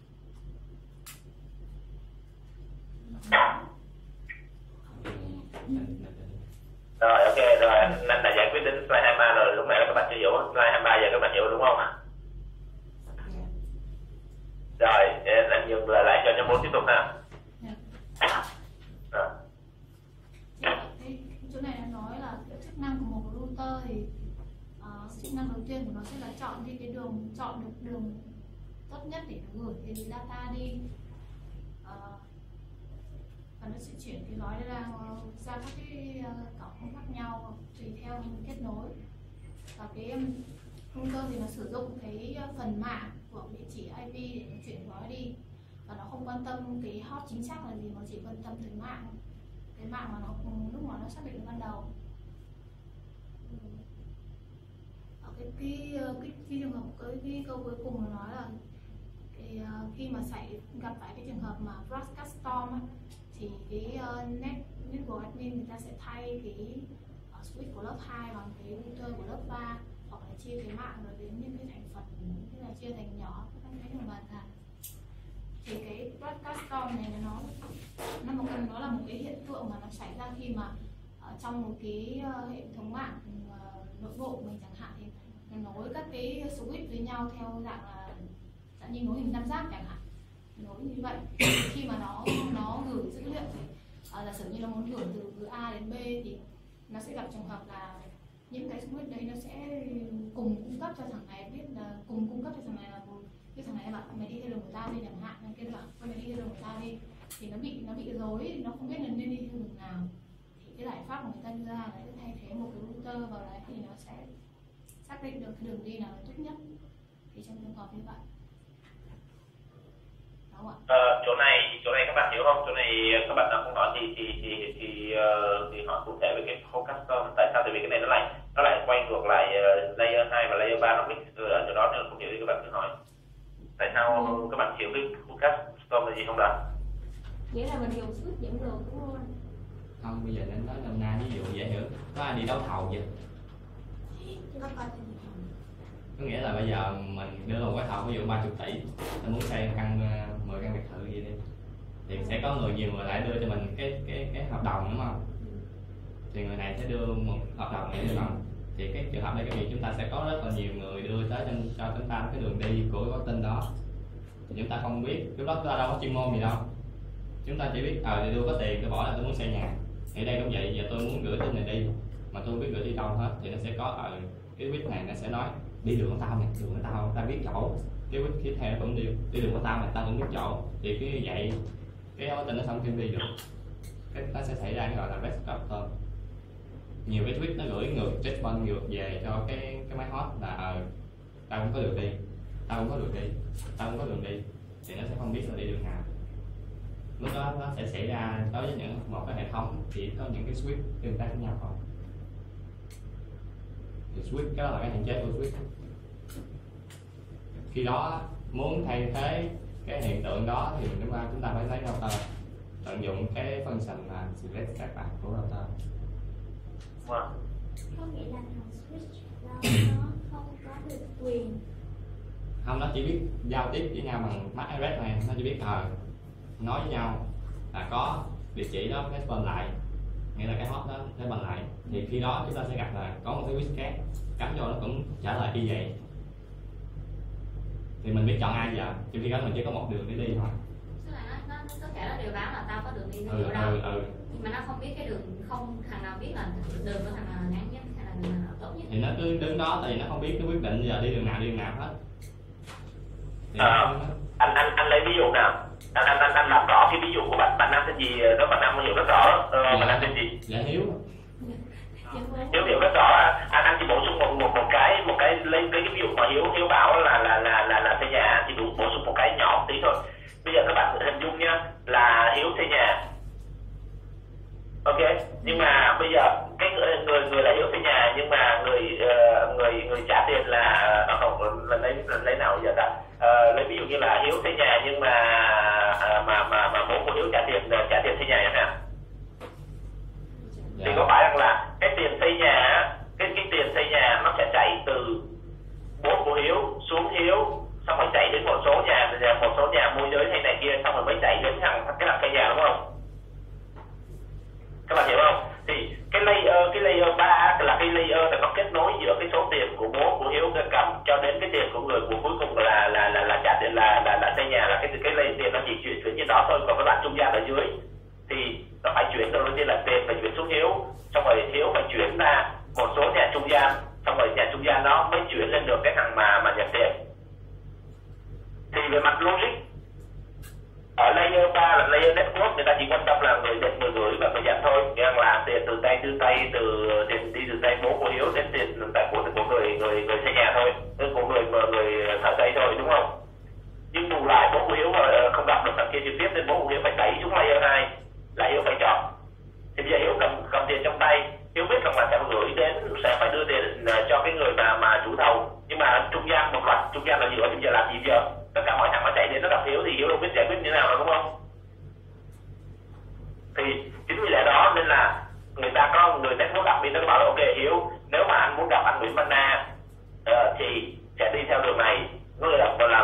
Rồi ok, rồi anh đã giải quyết đến slide 23 rồi, lúc nãy là các bạn chưa hiểu slide 23, giờ các bạn hiểu đúng không ạ? Rồi, anh nhường lời lại cho nhóm 4 tiếp tục nào. Chỗ này nó nói là cái chức năng của một router thì chức năng đầu tiên của nó sẽ là chọn đi cái đường, chọn được đường tốt nhất để nó gửi cái data đi, và nó sẽ chuyển cái gói ra các cái cổng khác nhau tùy theo kết nối. Và cái router thì nó sử dụng cái phần mạng của địa chỉ IP để nó chuyển gói đi, và nó không quan tâm cái hot chính xác là gì, nó chỉ quan tâm tới mạng, cái mạng mà nó lúc mà nó xác định ban đầu. Ở cái trường hợp cái câu cuối cùng nó nói là khi mà gặp phải cái trường hợp mà broadcast storm ấy, thì cái network admin người ta sẽ thay cái switch của lớp 2 bằng cái router của lớp 3, hoặc là chia cái mạng rồi đến những cái thành phần, tức là chia thành nhỏ các cái đường bàn thẳng. Thì cái broadcast storm này nó là một cái hiện tượng mà nó xảy ra khi mà trong một cái hệ thống mạng nội bộ của mình chẳng hạn, thì nó nối các cái switch với nhau theo dạng như nối hình tam giác chẳng hạn, nối như vậy. Khi mà nó gửi dữ liệu thì giả sử như nó muốn gửi từ A đến B thì nó sẽ gặp trường hợp là những cái switch đấy nó sẽ cùng cung cấp cho thằng này biết là cùng cung cấp cho thằng này là cái thằng này bảo mày đi theo đường của tao đi chẳng hạn, thằng kia bảo mày đi theo đường của tao đi, thì nó bị rối, nó không biết là nên đi theo đường nào. Thì cái giải pháp của người ta đưa ra là thay thế một cái router vào đấy thì nó sẽ xác định được cái đường đi nào là tốt nhất. Thì trong trường hợp như vậy. Chỗ này các bạn hiểu không? Chỗ này các bạn nào không nói thì hỏi cụ thể về cái forecast storm. Tại sao? Tại vì cái này nó lại quay ngược lại layer 2 và layer 3 nó mix ở chỗ đó, nên không hiểu thì các bạn cứ hỏi. Tại sao các bạn hiểu cái forecast storm là gì không đó? Nghĩa là mình dùng switch dẫn đường đúng không? Không, bây giờ nên nói nôm na ví dụ dễ hiểu. Có ai đi đấu thầu vậy? Có nghĩa là bây giờ mình đưa một gói thầu ví dụ 30 tỷ, mình muốn xây 10 căn biệt thự gì đi, thì sẽ có nhiều người lại đưa cho mình cái hợp đồng, đúng không? Thì người này sẽ đưa một hợp đồng này đưa đồng. Thì cái trường hợp này cái gì chúng ta sẽ có rất là nhiều người đưa tới cho chúng ta cái đường đi của gói tin đó. Thì chúng ta không biết, lúc đó chúng ta đâu có chuyên môn gì đâu. Chúng ta chỉ biết thì tôi có tiền, tôi bỏ là tôi muốn xây nhà. Thì đây cũng vậy, giờ tôi muốn gửi tin này đi mà tôi không biết gửi đi đâu hết, thì nó sẽ có cái quýt này nó sẽ nói đi đường của tao này, đường của tao, tao biết chỗ. Cái quýt tiếp theo cũng đi đường của tao này, tao cũng biết chỗ. Thì cái vậy cái gói tin nó không thêm đi được, cái nó sẽ xảy ra cái gọi là best of. Nhiều cái tweet nó gửi ngược checkpoint ngược về cho cái máy hot là tao không có đường đi, tao không có đường đi, tao không có đường đi, thì nó sẽ không biết là đi đường nào. Lúc đó nó sẽ xảy ra đối với một cái hệ thống chỉ có những cái switch tương tác với nhau thôi. Thì switch cái đó là cái hạn chế của switch. Khi đó muốn thay thế cái hiện tượng đó thì chúng ta phải lấy router, tận dụng cái function là select các bạn của router. Vâng. Có nghĩa là thằng switch đó nó không có được quyền. Không, nó chỉ biết giao tiếp với nhau bằng MAC address này, nó chỉ biết nói với nhau là có địa chỉ đó cái bên lại, nghĩa là cái hot đó cái bên lại, thì khi đó chúng ta sẽ gặp là có một cái switch khác cắm vô nó cũng trả lời y vậy, thì mình biết chọn ai giờ, trong khi đó mình chỉ có một đường để đi thôi. Tức là nó tất cả nó đều báo là tao có đường đi theo đâu, nhưng mà nó không biết cái đường, không thằng nào biết là đường của thằng nào ngắn nhất hay là đường nào tốt nhất. Thì nó cứ đứng đó thì nó không biết cái quyết định giờ đi đường nào hết. Anh lấy ví dụ nào, anh làm rõ cái ví dụ của bạn nam tên gì đó, bạn nam hiểu rất rõ. Bạn nam tên gì? Dạ Hiếu. Hiếu hiểu rất rõ. Anh chỉ bổ sung một cái lấy cái ví dụ mà Hiếu bảo là xây nhà, thì bổ sung một cái nhỏ một tí thôi. Bây giờ các bạn hình dung nhá, là Hiếu xây nhà, ok, nhưng mà bây giờ cái người là Hiếu xây nhà, nhưng mà người trả tiền là không, lấy nào giờ ta, lấy ví dụ như là Hiếu xây nhà nhưng mà bố của Hiếu trả tiền xây nhà chẳng hạn, thì có phải rằng là cái tiền xây nhà, cái tiền xây nhà nó sẽ chạy từ bố của Hiếu xuống Hiếu, xong rồi chạy đến một số nhà môi giới hay này kia, xong rồi mới chạy đến cái thằng xây nhà, đúng không? Các bạn hiểu không? Thì cái layer 3 là cái layer là có kết nối giữa cái số tiền của bố của Hiếu cầm cho đến cái tiền của người của cuối cùng là trả tiền là xây nhà, là cái layer tiền nó chỉ chuyển như đó thôi. Còn các bạn trung gian ở dưới thì nó phải chuyển, đầu tiên là tiền phải chuyển xuống Hiếu, xong rồi Hiếu phải chuyển ra một số nhà trung gian, xong rồi nhà trung gian đó mới chuyển lên được cái thằng mà nhận tiền. Thì về mặt logic, ở layer 3 là layer network, người ta chỉ quan tâm là người nhận, người gửi và người nhận thôi, nghĩa là tiền từ tay từ tiền đi từ tay bố của Hiếu đến tiền tại của người xây nhà thôi, của người thợ xây thôi, đúng không? Nhưng bù lại bố của Hiếu mà không gặp được thằng kia trực tiếp nên bố của Hiếu phải đẩy xuống layer 2, là Hiếu phải chọn. Thì bây giờ Hiếu cầm tiền trong tay, Hiếu biết rằng là sẽ gửi đến, sẽ phải đưa tiền cho cái người mà chủ thầu, nhưng mà trung gian một loạt trung gian là gì, ở bây giờ làm gì giờ? Tất cả mọi thằng nó chạy đến nó gặp Hiếu thì Hiếu đâu biết giải quyết như thế nào đâu, đúng không? Thì chính vì lẽ đó nên là người ta có người network admin nó bảo là ok Hiếu, nếu mà anh muốn gặp anh Nguyễn Văn Na thì sẽ đi theo đường này, người là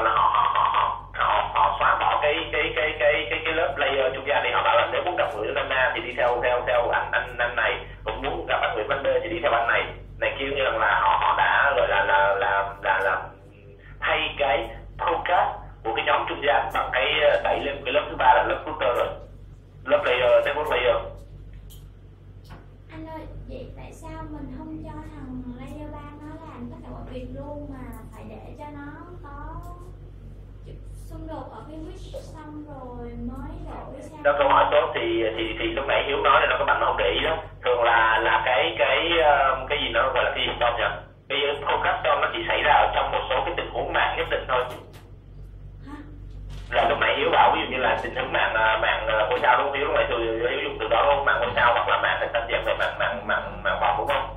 họ xóa bỏ cái lớp layer trung gian này, họ bảo là nếu muốn gặp Nguyễn Văn Na thì đi theo anh này, cũng muốn gặp anh Nguyễn Văn B thì đi theo anh này kia, như là họ đã gọi là thay cái focus của cái nhóm trung gian bằng cái đẩy lên cái lớp thứ ba là lớp router rồi, lớp layer, network layer. Anh ơi, vậy tại sao mình không cho thằng layer 3 nó làm tất cả mọi việc luôn, mà phải để cho nó có xung đột ở cái switch xong rồi mới đổi sang? Đó, câu hỏi tốt. Thì lúc nãy Hiếu nói là nó có bạn không để ý đó, thường là cái gì nó gọi là cái gì không nhỉ? Cái focus storm nó chỉ xảy ra ở trong một số cái tình huống mạng nhất định thôi. Là lúc nãy Hiếu bảo ví dụ như là tình huống mạng ngôi sao, đúng không? Hiếu lúc nãy Hiếu dùng từ đó đúng không? Mạng ngôi sao hoặc là mạng hình tam giác về mạng bọc, đúng không?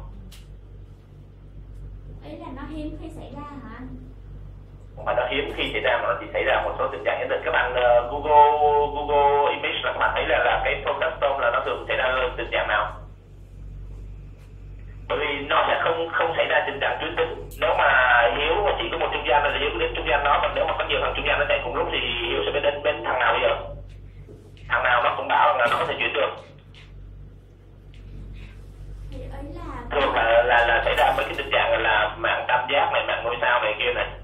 Ý là nó hiếm khi xảy ra hả anh? Không phải nó hiếm khi xảy ra mà nó chỉ xảy ra một số tình trạng nhất định. Các bạn Google Image là các bạn thấy là cái focus storm là nó thường xảy ra tình trạng nào? Bởi vì nó sẽ không xảy ra tình trạng tuyến tính. Nếu mà Hiếu chỉ có một trung gian là Hiếu đến trung gian đó, còn nếu mà có nhiều thằng trung gian nó chạy cùng lúc thì Hiếu sẽ bên thằng nào bây giờ? Thằng nào nó cũng bảo là nó có thể chuyển được. Thì ấy là thường là xảy ra mấy cái tình trạng là mạng tam giác này, mạng ngôi sao này kia này.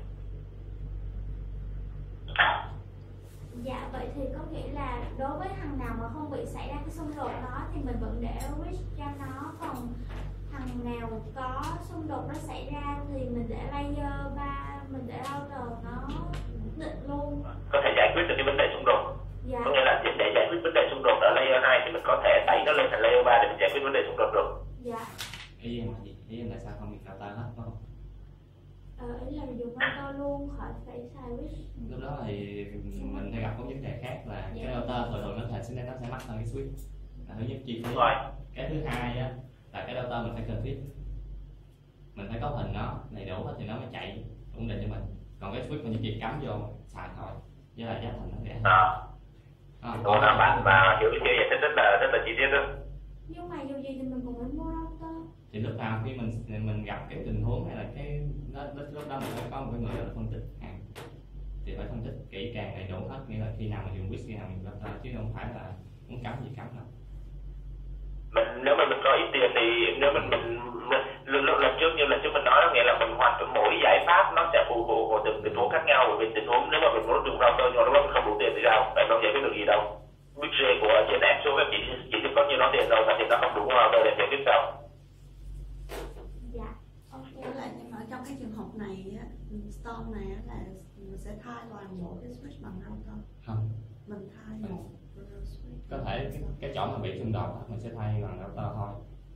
Dạ, vậy thì có nghĩa là đối với thằng nào mà không bị xảy ra cái xung đột đó thì mình vẫn để switch cho nó, còn thằng nào có xung đột nó xảy ra thì mình để layer 3, mình để router nó định luôn. Có thể giải quyết được cái vấn đề xung đột. Dạ. Có nghĩa là để giải quyết vấn đề xung đột ở layer 2 thì mình có thể đẩy nó lên thành layer 3 để mình giải quyết vấn đề xung đột được. Dạ. Ý em là sao không bị router hết đúng không? Ý là dùng router luôn, khỏi phải xài switch. Lúc đó thì mình sẽ gặp một vấn đề khác là cái router thường nó sẽ mắc hơn cái switch, là thứ nhất chi phí. Cái thứ hai á là cái router mình phải cần thiết, mình phải có hình nó đầy đủ thì nó mới chạy ổn định cho mình, còn cái switch mình chỉ cắm vô xài thôi, với là giá thành nó rẻ hơn. Bạn và hiểu chưa, giải thích rất là chi tiết đó. Nhưng mà dù gì thì mình cũng phải mua router. Thì lúc nào khi mình gặp cái tình huống hay là cái lúc đó mình phải có một cái người phân tích hàng, thì phải phân tích kỹ càng đầy đủ hết, nghĩa là khi nào mình dùng risk, khi nào mình dùng data, chứ không phải là muốn cấm gì cấm đâu. Nếu mà mình có ít tiền thì nếu mình lần trước mình nói, nghĩa là mình hoàn toàn mỗi giải pháp nó sẽ phù thuộc vào từng tình huống khác nhau. Bởi vì tình huống nếu mà mình muốn dùng router nhưng mà lúc đó mình không đủ tiền thì sao? Bạn đâu giải quyết được gì đâu. Budget của trên app số các chỉ có nhiêu đó tiền rồi mà thì nó không đủ router để giải quyết sao? Dạ, ok. Với lại nhưng mà trong cái trường hợp này á, Storm này á là mình sẽ thay toàn bộ cái switch bằng router. Không. Mình thay một router switch. Có thể cái chỗ mà bị xung đột mình sẽ thay bằng router thôi.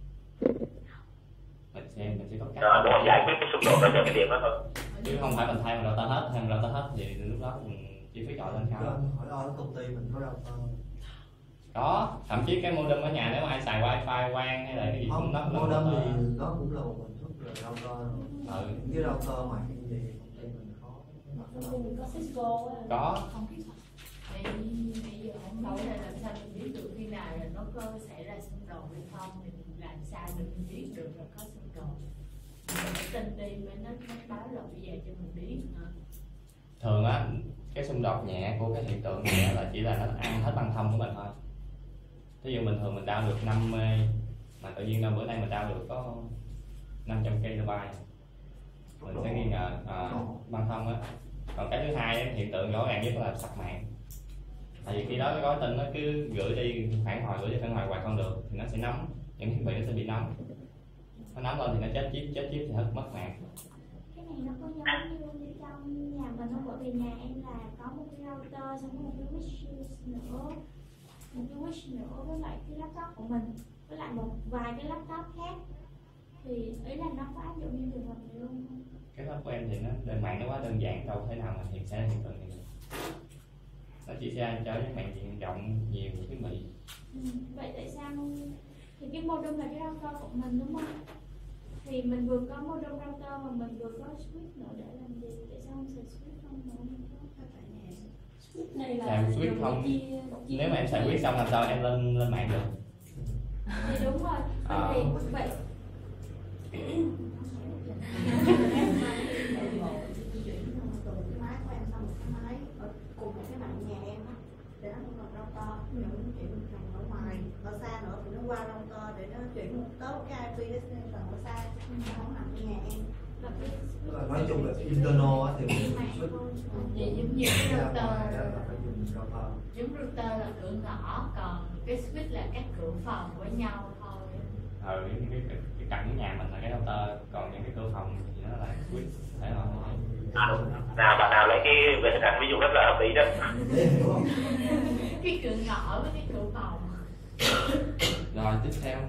Mình sẽ có cách đúng rồi, giải quyết cái xung đột đó cho cái điểm đó thôi. Chứ không phải mình thay bằng router hết, thay bằng router hết thì lúc đó mình chi phí gọi lên cao. Hỏi ở công ty mình có router có, thậm chí cái modem ở nhà nếu mà ai xài wifi WAN hay là cái gì cũng nó modem thì nó cũng là một hình thức là router. Những cái router ngoài cái gì công ty mình có. Có Cisco có. Bây giờ không nói là làm sao mình biết được khi nào là nó có xảy ra xung đột hay không, thì làm sao để mình biết được là có xung đột. Mình phải tin đi mới nó báo lộ bây giờ cho mình biết nữa. Thường á, cái xung đột nhẹ của cái hiện tượng này là chỉ là nó ăn hết băng thông của mình thôi. Ví dụ bình thường mình down được 50 mà tự nhiên bữa nay mình down được có 500 KB, mình sẽ nghi ngờ băng thông á. Còn cái thứ hai hiện tượng rõ ràng nhất là sập mạng. Tại vì khi đó cái gói tin nó cứ gửi đi phản hồi hoài không được thì nó sẽ nóng, những thiết bị nó sẽ bị nóng, nó nóng lên thì nó chết chip thì hết mất mạng. Cái này nó có giống như trong nhà mình không? Bởi vì nhà em là có một cái router xong một cái switch nữa với lại cái laptop của mình, với lại một vài cái laptop khác, thì ý là nó có áp dụng như trường hợp này luôn không? Cái laptop của em thì nó mạng nó quá đơn giản, đâu thể nào mà hiện sẽ hiện tượng này được. Nó chỉ sẽ cho những mạng diện rộng nhiều thiết bị. Vậy tại sao thì cái modem là cái router của mình đúng không? Thì mình vừa có modem router mà mình vừa có switch nữa để làm gì? Tại sao không xài switch không mà không có tại nhà? Switch này là xài switch không? Nếu mà em xài switch xong làm sao em lên mạng được? Thì đúng rồi. Vậy Máy của em xong một cái máy ở cùng một cái mạng nhà em á, để nó không làm router, những chuyện nằm ở ngoài, ở xa nữa thì nó qua router để nó chuyển tới cái IP destination ở xa, không nằm ở nhà em. Nói chung là internal thì mình Vậy giống như cái router, giống router là cửa ngõ, còn cái switch là các cửa phòng với nhau thôi. Cái cạnh nhà mình là cái router, còn những cái cửa phòng thì nó là switch, phải không? Bạn nào lấy cái về hình ảnh ví dụ rất là hợp lý đó. Cái cửa ngõ với cái cửa phòng. Rồi tiếp theo.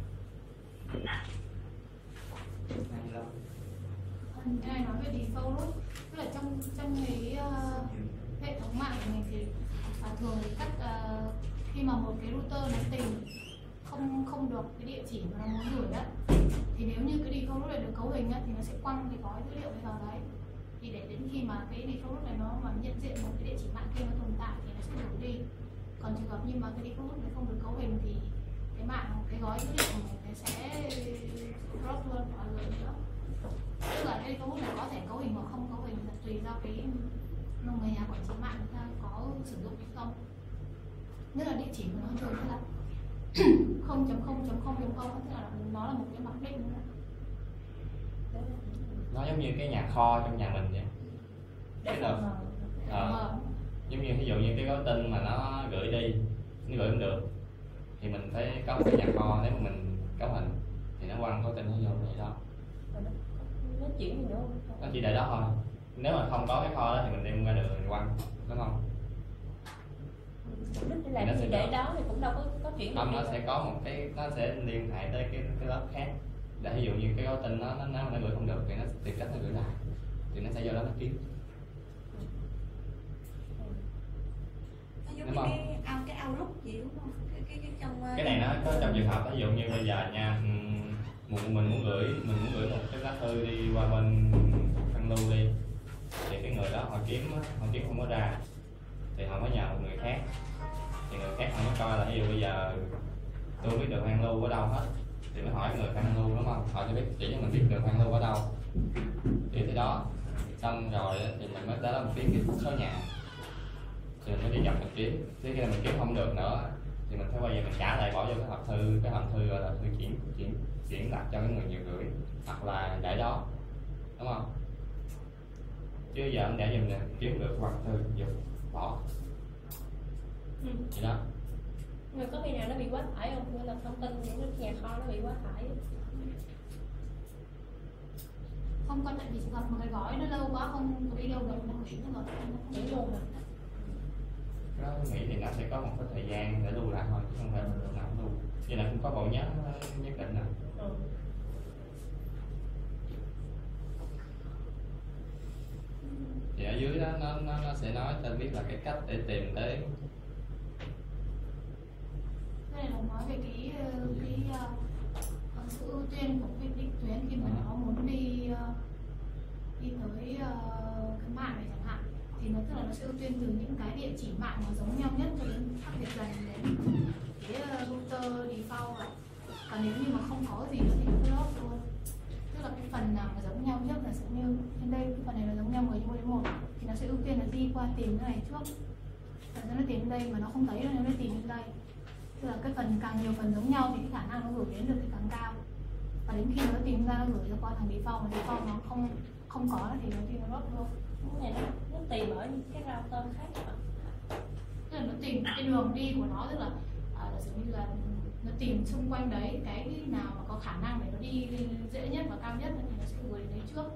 Cái này nói về default lúc, tức là trong cái hệ thống mạng của mình thì thường các khi mà một cái router nó tìm không được cái địa chỉ mà nó muốn gửi á, thì nếu như cái default lúc này được cấu hình á, thì nó sẽ quăng cái gói dữ liệu vào đấy, thì để đến khi mà cái default lúc này nó mà nhận diện một cái địa chỉ mạng kia nó tồn tại thì nó sẽ đổ đi. Còn trường hợp như mà cái default lúc này không được cấu hình thì cái mạng, cái gói dữ liệu của mình nó sẽ drop luôn mọi người nữa. Tức là cái default lúc này có thể cấu hình hoặc không cấu hình là tùy do cái người nhà quản trị mạng người ta có sử dụng hay không. Nhất là địa chỉ của nó thường là 0.0.0.0, tức là nó là một cái mặc định nữa. Nó giống như cái nhà kho trong nhà mình vậy. Tức là giống như ví dụ như cái gói tin mà nó gửi đi, nó gửi không được thì mình phải có cái nhà kho, nếu mà mình cấu hình thì nó quăng gói tin nó vô vậy đó. Nó chuyển gì nữa không? Nó chỉ để đó thôi. Nếu mà không có cái kho đó thì mình đem ra đường mình quăng, đúng không? Thì nó sẽ để đó thì cũng đâu có chuyển. Không, nó sẽ có một cái, nó sẽ liên hệ tới cái lớp khác. Để ví dụ như cái gói tin nó gửi không được thì nó tìm cách nó gửi lại, thì nó sẽ do đó nó kiếm. Giống như cái Outlook gì đúng không? Cái này nó có trong trường hợp ví dụ như bây giờ nha, mình muốn gửi một cái lá thư đi qua bên Thăng Lưu đi, thì cái người đó họ kiếm không có ra thì họ mới nhờ một người khác, thì người khác họ mới coi là ví dụ bây giờ tôi biết được Thăng Lưu ở đâu hết, thì mình hỏi người khoan lưu đúng không, họ cho biết chỉ cho mình biết người khoan lưu ở đâu thì tới đó. Xong rồi thì mình mới tới đó mình kiếm cái số nhà thì mình mới đi dọc mình kiếm. Thế khi mình kiếm không được nữa thì mình phải quay về mình trả lại, bỏ vô cái hộp thư gọi là thư chuyển đặt cho cái người nhiều gửi, hoặc là để đó, đúng không? Chứ giờ anh để giùm nè, kiếm được hoặc thư giùm bỏ vậy đó. Nhưng mà có khi nào nó bị quá tải không? Nghĩa là thông tin những cái nhà kho nó bị quá tải. Không có, tại vì trường hợp mà cái gói nó lâu quá không có đi đâu được, nó nghỉ nó nghỉ luôn rồi. Đó, nghĩ thì nó sẽ có một cái thời gian để lưu lại thôi, chứ không phải là lúc nào cũng lưu. Vậy là cũng có bộ nhớ nhất định nè. Thì ở dưới đó nó sẽ nói cho biết là cái cách để tìm tới. Cái này là nói về cái sự ưu tiên của cái định tuyến khi mà nó muốn đi tới cái mạng này chẳng hạn, thì nó tức là nó sẽ ưu tiên từ những cái địa chỉ mạng mà giống nhau nhất cho đến khác biệt dần đến cái router default này. Còn nếu như mà không có gì nữa thì nó cứ lót luôn. Tức là cái phần nào mà giống nhau nhất là giống như trên đây, cái phần này là giống nhau 10/1 thì nó sẽ ưu tiên là đi qua tìm cái này trước. Rồi nó tìm đây mà nó không thấy nó mới tìm đến đây. Tức là cái phần càng nhiều phần giống nhau thì cái khả năng nó gửi đến được thì càng cao. Và đến khi nó tìm ra nó gửi ra qua thằng default, mà default nó không có thì nó đi nó lót luôn. Cái này nó tìm ở cái router khác hả? Tức là nó tìm cái đường đi của nó, tức là giống như là nó tìm xung quanh đấy cái nào mà có khả năng để nó đi dễ nhất và cao nhất thì nó sẽ gửi đến đấy trước.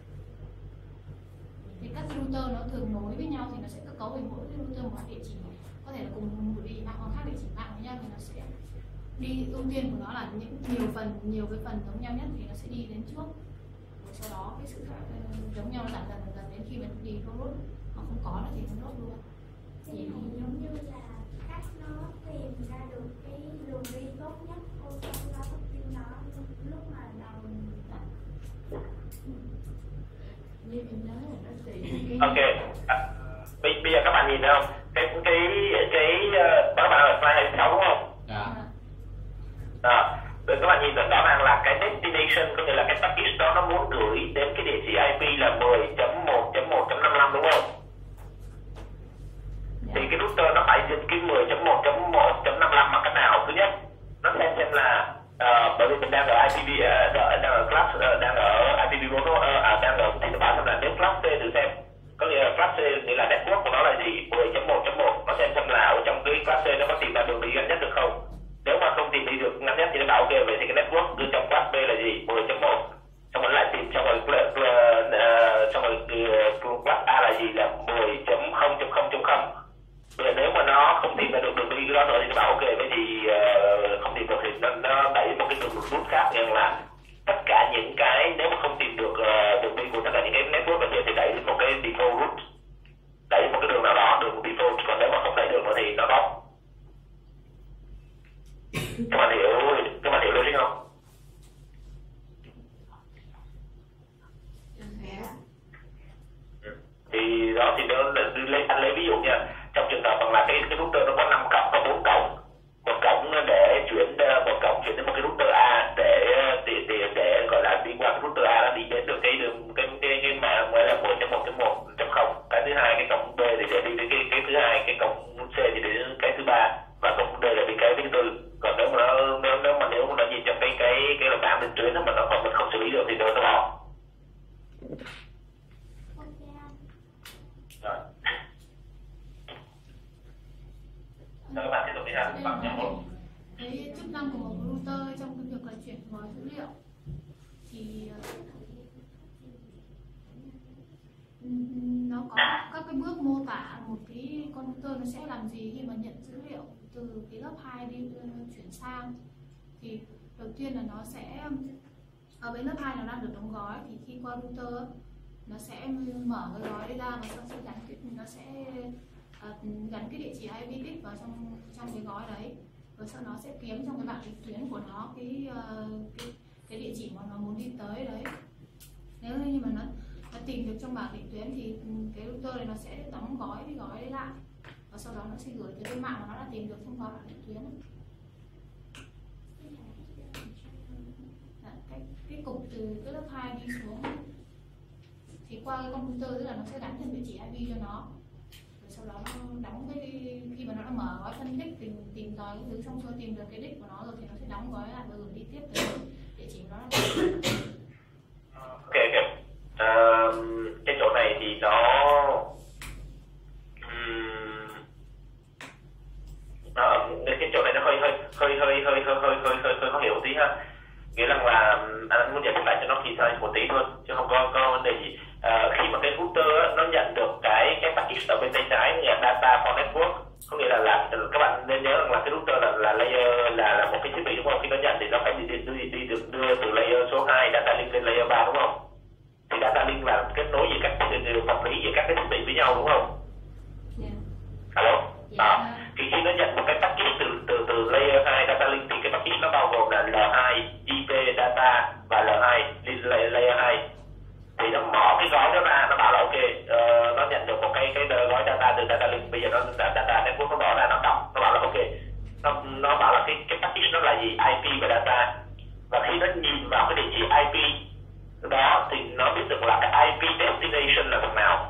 Thì các router nó thường nối với nhau thì nó sẽ cơ cấu thành mỗi router một địa chỉ, có thể là cùng địa chỉ mạng hoặc khác địa chỉ mạng với nhau, thì nó sẽ đi ưu tiên của nó là những nhiều cái phần giống nhau nhất thì nó sẽ đi đến trước. Rồi sau đó cái sự giống nhau nó giảm dần đến khi mình đi nó rút, mà không có nữa thì nó rút luôn. Thì giống như là cách nó tìm ra được cái đường đi tốt nhất của nó thông tin đó lúc mà đầu ok. Bây giờ các bạn nhìn thấy không, các bạn ở slide 26 đúng không? Rồi các bạn nhìn rõ ràng là cái destination, có nghĩa là cái package đó nó muốn gửi đến cái địa chỉ IP là 10.1.1.55 đúng không? Thì cái router nó phải dịch cái 10.1.1.55 bằng cách nào? Thứ nhất, nó xem là bởi vì mình đang ở IPv đang ở class đang ở IPv4 đang ở thì nó bảo xem là nếu class C thử xem, có nghĩa là class C nghĩa là network của nó là gì, 10.1.1, nó xem là ở trong cái class C nó có tìm ra đường đi ngắn nhất được không. Nếu mà không tìm đi được ngắn nhất thì nó bảo ok, vậy thì cái network đưa trong class B là gì, 10.1, xong rồi lại tìm xong rồi class A là gì, là 10.0.0.0. Bây giờ nếu mà nó không tìm ra được đường đi đó nữa thì nó bảo ok, vậy thì không tìm được thì nó đẩy một cái đường route khác, nhưng là tất cả những cái nếu mà không tìm được đường đi của tất cả những cái network ở trên thì đẩy một cái default route, đẩy một cái đường nào đó, đường default. Còn nếu mà không đẩy được nữa thì nó đóng. Các bạn hiểu logic không? Thì đó thì anh lấy ví dụ nha, trong trường hợp bằng là cái router nó có 5 cổng, có 4 cổng, một cổng để chuyển đến một cái router A để gọi là đi qua cái router A nó đi đến được cái đường cái mạng mới là 10.1.1.0. Cái thứ hai cái cổng B thì để đi đến cái thứ hai, cái cổng C thì để đến cái thứ ba, và cổng D là đi cái thứ tư. Còn nếu mà nó nhìn trong cái là bảng định tuyến mà mình không xử lý được thì nó bỏ. Rồi. Rồi các bạn tiếp tục đi ha. Cái chức năng của một router trong cái việc là chuyển gói dữ liệu thì nó có các cái bước mô tả một cái con router nó sẽ làm gì khi mà nhận dữ liệu từ cái lớp 2 đi chuyển sang. Thì đầu tiên là nó sẽ ở bên lớp 2 nó đang được đóng gói, thì khi qua router nó sẽ mở cái gói ra và sau sẽ gắn cái địa chỉ IP đích vào trong cái gói đấy, rồi sau nó sẽ kiếm trong cái bảng định tuyến của nó cái địa chỉ mà nó muốn đi tới đấy. Nếu như mà nó tìm được trong bảng định tuyến thì cái router này nó sẽ đóng gói cái gói đấy lại, và sau đó nó sẽ gửi tới cái mạng mà nó đã tìm được trong bảng định tuyến. cái cục từ cái lớp 2 đi xuống thì qua cái computer, tức là nó sẽ gắn thêm địa chỉ IP cho nó, rồi sau đó nó đóng cái, khi mà nó đã mở gói phân tích tìm tòi cái thứ xong xuôi, tìm được cái đích của nó rồi thì nó sẽ đóng gói lại và gửi đi tiếp tới địa chỉ của nó. Ok. Cái chỗ này thì nó cái chỗ này nó hơi khó hiểu tí ha. Nghĩa rằng là anh muốn giải thích lại cho nó kỳ sai một tí thôi chứ không có vấn đề gì. Khi mà cái router nó nhận được cái package ở bên tay trái là data for network, có nghĩa là các bạn nên nhớ rằng là cái router là layer là một cái thiết bị đúng không? Khi nó nhận thì nó phải đưa từ layer số 2 data link lên layer 3 đúng không? Thì data link là kết nối giữa các vật lý giữa các cái thiết bị với nhau đúng không? Alo. Đó. Thì khi nó nhận một cái package từ layer 2 data link thì cái package nó bao gồm là L2 IP data và L2 layer 2. Thì nó mở cái gói đó ra, nó bảo là ok, nó nhận được một cái gói data từ data link, bây giờ nó data network nó bỏ ra, nó đọc, nó bảo là ok, nó bảo là cái package nó là gì, IP và data. Và khi nó nhìn vào cái địa chỉ IP đó thì nó biết được là cái IP destination là thằng nào,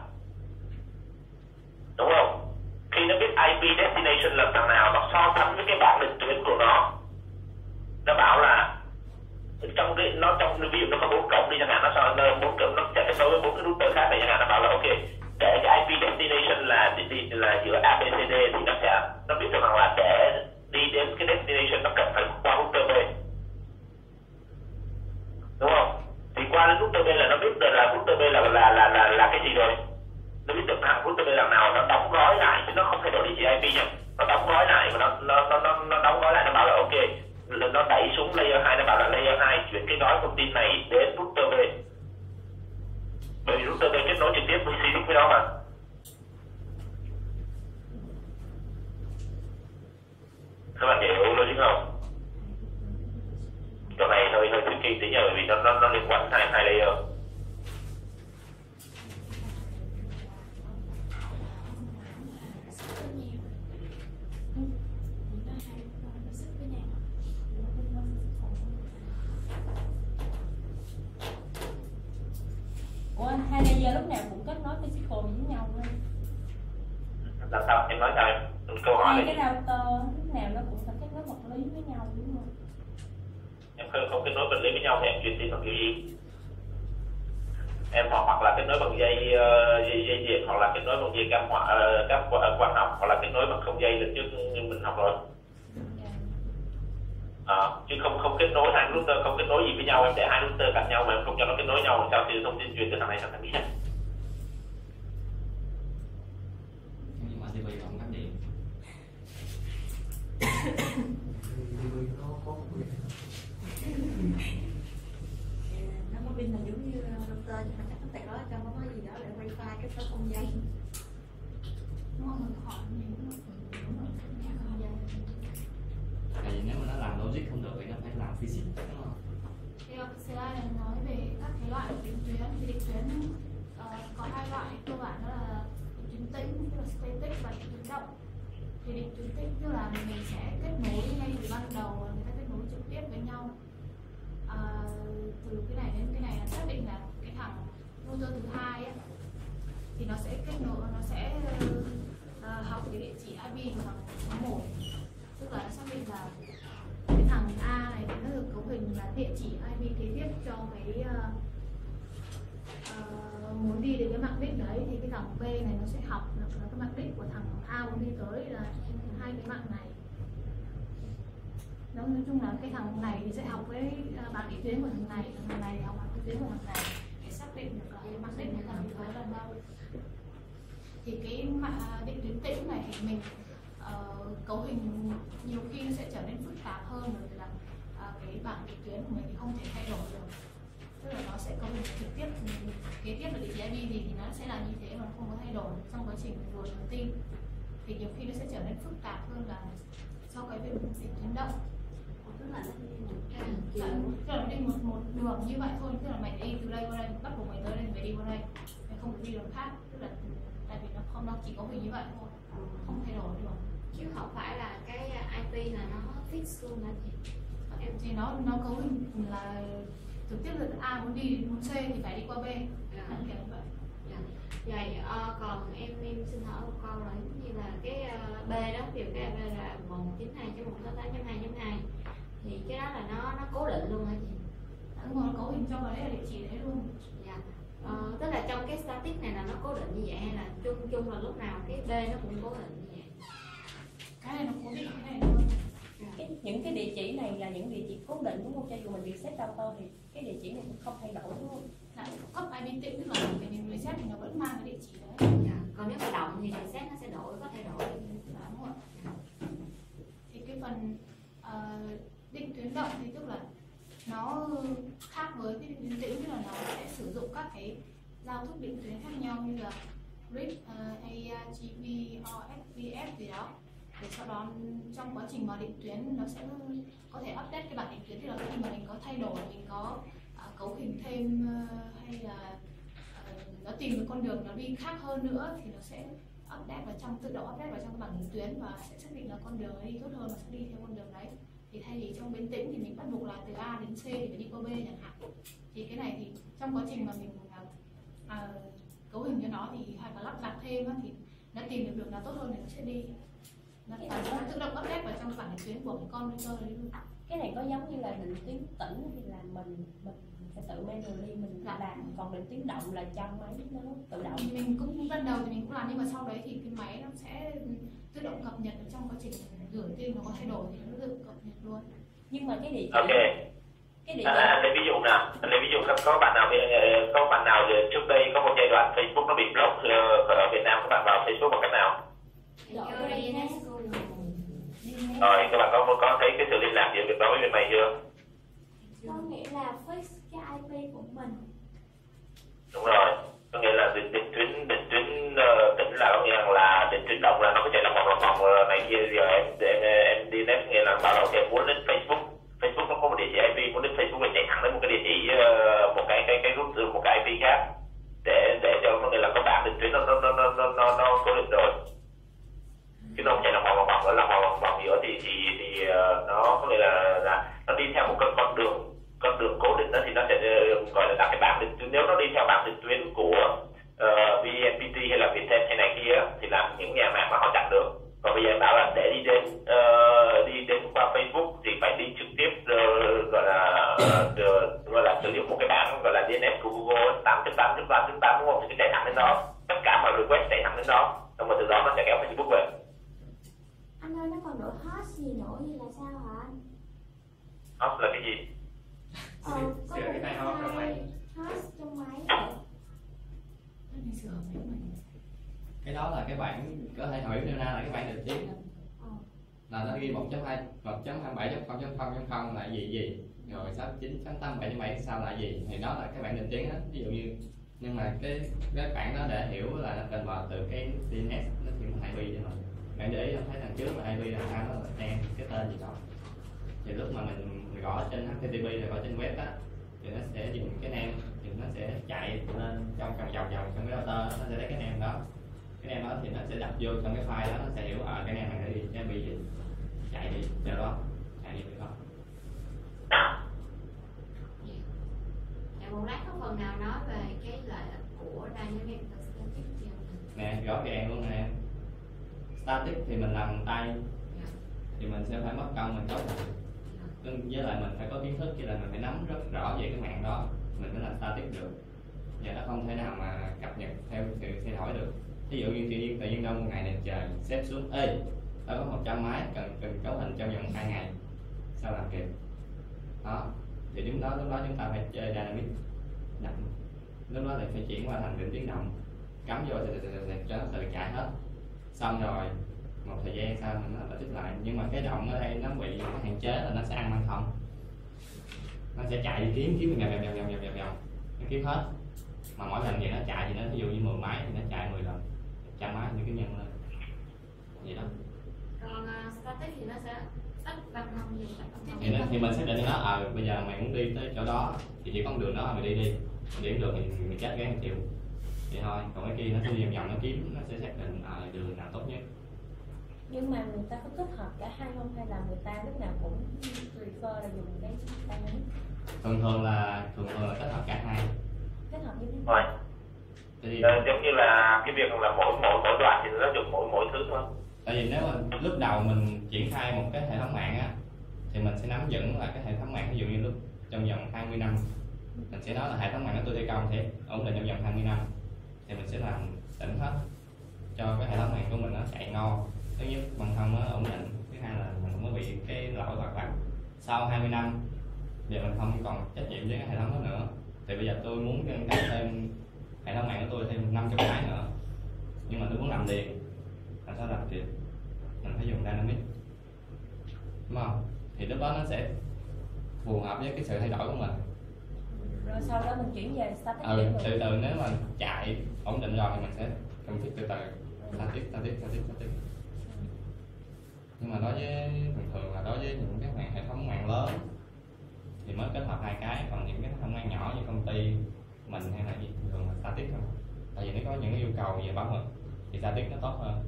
đúng không? Khi nó biết IP destination là thằng nào, nó so sánh với cái bảng định tuyến của nó bảo là trong ví dụ nó có 4 cổng đi chẳng hạn, nó so 4 cổng, nó chạy đối với 4 cái router khác này chẳng hạn, nó bảo là ok, để cái IP destination là giữa ABCD thì nó biết được rằng là để đi đến cái destination nó cần phải qua router B, đúng không? Thì qua đến router B là nó biết được là router B là cái gì rồi, nó biết được thằng router B là nào, nó đóng gói lại chứ nó không thay đổi địa chỉ IP nha, nó đóng gói lại và nó đóng gói lại, nó bảo là ok, nó đẩy xuống layer 2, nó bảo là layer 2 chuyển cái gói thông tin này đến router B, bởi vì router B kết nối trực tiếp với CX với nó mà. Các bạn hiểu logic không? Chỗ này hơi tricky tí nhờ, bởi vì nó liên quan đến hai layer. Ủa, hai layer lúc nào cũng kết nối physical với nhau luôn? Làm sao? Em nói sao em? Câu hỏi hai cái router lúc nào nó cũng phải kết nối vật lý với nhau đúng không? Em không kết nối vật lý với nhau thì em truyền tin bằng kiểu gì? Em hoặc là kết nối bằng dây điện, hoặc là kết nối bằng dây cáp quang học, hoặc là kết nối bằng không dây lần trước như mình học rồi. Chứ không kết nối hai router, không kết nối gì với nhau, em để hai router cạnh nhau mà em không cho nó kết nối nhau, sao thì thông tin truyền từ thằng này sang thằng kia. Nhưng mà TV không cắm điện. Nó có pin là giống như router, nhưng mà chắc nó tại đó trong nó có gì đó để wifi kết nối không dây. Đúng không? Mình hỏi mình đúng rồi, không dây. Tại vì nếu mà nó làm logic không được thì nó phải làm physics đúng không? Thì slide này nói về các cái loại định tuyến. Thì định tuyến có hai loại cơ bản, đó là định tuyến tĩnh, tức là static, và định tuyến động. Thì định tuyến tĩnh tức là mình sẽ kết nối ngay từ ban đầu, người ta kết nối trực tiếp với nhau. Từ cái này đến cái này là xác định là cái thằng router thứ hai ấy, thì nó sẽ kết nối, nó sẽ học cái địa chỉ IP của thằng số 1, tức là nó xác định là cái thằng A này nó được cấu hình là địa chỉ IP kế tiếp cho cái muốn đi đến cái mạng đích đấy, thì cái thằng B này nó sẽ học là cái mạng đích của thằng A muốn đi tới là hai cái mạng này. Nói chung là cái thằng này thì sẽ học với bảng định tuyến của thằng này học bảng định tuyến của thằng này để xác định được là cái mạng đích của thằng đi tới là đâu. Thì cái định tuyến tĩnh này thì mình cấu hình nhiều khi nó sẽ trở nên phức tạp hơn, bởi vì là cái bảng định tuyến của mình thì không thể thay đổi được, tức là nó sẽ cấu hình trực tiếp, kế tiếp là địa chỉ IP gì thì nó sẽ là như thế mà không có thay đổi trong quá trình vừa nhắn tin. Thì nhiều khi nó sẽ trở nên phức tạp hơn là sau cái việc định tuyến động. Tức là nó đi một đường như vậy thôi, tức là mày đi từ đây qua đây, bắt buộc mày tới đây, mày đi qua đây, mày không được đi đường khác, tức là tại vì nó chỉ có hình như vậy thôi, không thay đổi được. Chứ không phải là cái IP là nó fix luôn là gì? Thì nó cấu hình là trực tiếp từ A muốn đi đến muốn C thì phải đi qua B. Kiểu như vậy. Vậy còn em xin hỏi một câu là như là cái B đó, ví dụ cái B là 192.168.2.2 thì cái đó là nó cố định luôn hả chị? Đúng rồi, cố định cho vào đấy là địa chỉ đấy luôn. Dạ. Tức là trong cái static này là nó cố định như vậy hay là chung là lúc nào cái B nó cũng cố định như vậy? Cái này nó cố định cái này luôn. Những cái địa chỉ này là những địa chỉ cố định đúng không? Cho dù mình reset router thì cái địa chỉ này cũng không thay đổi đúng không? Là cấp IP tĩnh, tức là mình reset thì nó vẫn mang cái địa chỉ đấy. Dạ. Còn nếu mà động thì reset nó sẽ đổi, có thay đổi. Đúng rồi. Thì cái phần định tuyến động thì tức là nó khác với cái định tuyến tĩnh, tức là nó sẽ sử dụng các cái giao thức định tuyến khác nhau như là RIP, ARGB, OSPF gì đó. Để sau đó trong quá trình mà định tuyến nó sẽ có thể update cái bản định tuyến, thì là khi mà mình có thay đổi, mình có cấu hình thêm hay là nó tìm được con đường nó đi khác hơn nữa thì nó sẽ update vào trong, tự động update vào trong cái bảng định tuyến và sẽ xác định là con đường ấy đi tốt hơn và sẽ đi theo con đường đấy. Thì thay vì trong bên tĩnh thì mình bắt buộc là từ A đến C thì phải đi qua B chẳng hạn. Thì cái này thì trong quá trình mà mình cấu hình cho nó thì hay là lắp đặt thêm thì nó tìm được đường nào tốt hơn thì nó sẽ đi. Nó tự động update vào trong cái bảng định tuyến của cái con router đấy luôn. Cái này có giống như là định tuyến tĩnh thì là mình phải tự manually mình làm, còn định tuyến động là cho máy nó tự động. Mình cũng ban đầu thì mình cũng làm, nhưng mà sau đấy thì cái máy nó sẽ tự động cập nhật ở trong quá trình gửi tin nó có thay đổi thì nó tự cập nhật luôn. Nhưng mà cái địa chỉ anh lấy ví dụ nào, có bạn nào trước đây có một giai đoạn Facebook nó bị block ở Việt Nam, các bạn vào Facebook bằng cách nào? Rồi các bạn có thấy cái sự liên lạc giữa việc đó với bên mày chưa? Có nghĩa là fix cái IP của mình. Đúng rồi, có nghĩa là định tuyến tỉnh là có nghĩa là định tuyến động là nó có chạy lòng vòng này kia, giờ em đi net nghĩa là bảo là ok muốn đến Facebook nó có một địa chỉ IP, muốn đến Facebook phải chạy thẳng đến một cái địa chỉ một cái route một cái IP khác để cho có nghĩa là có bảng định tuyến nó cố định rồi. Chứ nó không chạy lòng vòng giữa thì nó có nghĩa là nó đi theo một con đường cố định đó thì nó sẽ gọi là cái bảng định tuyến. Nếu nó đi theo bảng định tuyến của VNPT hay là Viettel hay này kia thì là những nhà mạng mà họ chặn được. Còn bây giờ em bảo là để đi đến qua Facebook thì phải đi trực tiếp gọi là sử dụng một cái bảng gọi là DNS của Google 8.8.8.8 đúng không? Thì chạy thẳng đến đó, tất cả mọi request chạy thẳng đến đó, xong rồi từ đó nó sẽ kéo Facebook về. Anh ơi, nó còn đổi host gì nữa như là sao hả anh? Host là cái gì? Có một cái host trong máy. Cái đó là cái bảng, có thể hỏi nêu ra là cái bảng định tuyến là nó ghi 1.27.0.0.0 là gì rồi 69.87.7 sao là gì, thì đó là cái bảng định tuyến đó. Ví dụ như nhưng mà cái bảng đó để hiểu là nó cần vào từ cái DNS nó chỉ một IP vậy thôi. Bạn để ý không, thấy đằng trước là IP đằng sau nó là đen cái tên gì đó, thì lúc mà mình gõ trên HTTP rồi gõ trên web á thì nó sẽ dùng cái name, thì nó sẽ chạy lên trong vòng trong cái router, nó sẽ lấy cái name đó. Cái name đó thì nó sẽ đặt vô trong cái file đó, nó sẽ hiểu cái name này là gì, cái IP gì, chạy đi theo đó, chạy đi theo đó. Một lát có phần nào nói về cái lợi ích của Dynamic và Static nè, rõ ràng luôn nè. Static thì mình làm tay thì mình sẽ phải mất công mình cấu hình, với lại mình phải có kiến thức, chứ là mình phải nắm rất rõ về cái mạng đó mình mới làm static được. Và nó không thể nào mà cập nhật theo sự thay đổi được. Ví dụ như tự nhiên đâu một ngày này trời xếp xuống ê ở có 100 máy cần cấu hình trong vòng 2 ngày sao làm kịp đó, thì lúc đó chúng ta phải chơi dynamic động, lúc đó lại phải chuyển qua thành định tuyến động, cắm vô thì cho nó tự chạy hết, xong rồi một thời gian sau nó tích lại. Nhưng mà cái động ở đây nó bị hạn chế là nó sẽ ăn băng thông, nó sẽ chạy kiếm vòng nó kiếm hết, mà mỗi lần vậy nó chạy thì nó ví dụ như 10 máy thì nó chạy 10 lần, 100 máy như cái nhân lên vậy đó. Còn static thì nó sẽ ít băng thông gì thì mình xác định cho nó bây giờ mày muốn đi tới chỗ đó thì chỉ con đường đó mày đi điểm được thì mình chết gán 1 triệu vậy thôi. Còn cái kia nó sẽ vòng nó kiếm, nó sẽ xác định đường nào tốt nhất. Nhưng mà người ta có kết hợp cả hai không, hay là người ta lúc nào cũng prefer là dùng cái Dynamic? Thường là kết hợp cả hai. Kết hợp như thế Rồi. nào? Thì Giống như là cái việc là mỗi đoạn thì nó dùng mỗi thứ thôi. tại vì nếu mà lúc đầu mình triển khai một cái hệ thống mạng á, thì mình sẽ nắm vững là cái hệ thống mạng, ví dụ như lúc trong vòng 20 năm mình sẽ nói là hệ thống mạng của tôi thi công thì ổn định trong vòng 20 năm, thì mình sẽ làm tỉnh hết cho cái hệ thống mạng của mình nó chạy ngon. Thứ nhất băng thông nó ổn định, thứ hai là mình không có bị cái lỗi vặt vặt. Sau 20 năm giờ mình không còn trách nhiệm với cái hệ thống đó nữa, thì bây giờ tôi muốn nâng cấp thêm hệ thống mạng của tôi thêm 500 cái nữa, nhưng mà tôi muốn làm liền, làm sao làm kịp? Mình phải dùng Dynamic, đúng không? Thì lúc đó nó sẽ phù hợp với cái sự thay đổi của mình. Rồi sau đó mình chuyển về static. Từ từ nếu mà chạy ổn định rồi thì mình sẽ config từ từ, static. Nhưng mà đối với thường là đối với những cái hệ thống mạng lớn thì mới kết hợp hai cái, còn những cái hệ thống mạng nhỏ như công ty mình hay là gì thường là static thôi. Tại vì nó có những cái yêu cầu về bảo mật thì static nó tốt hơn.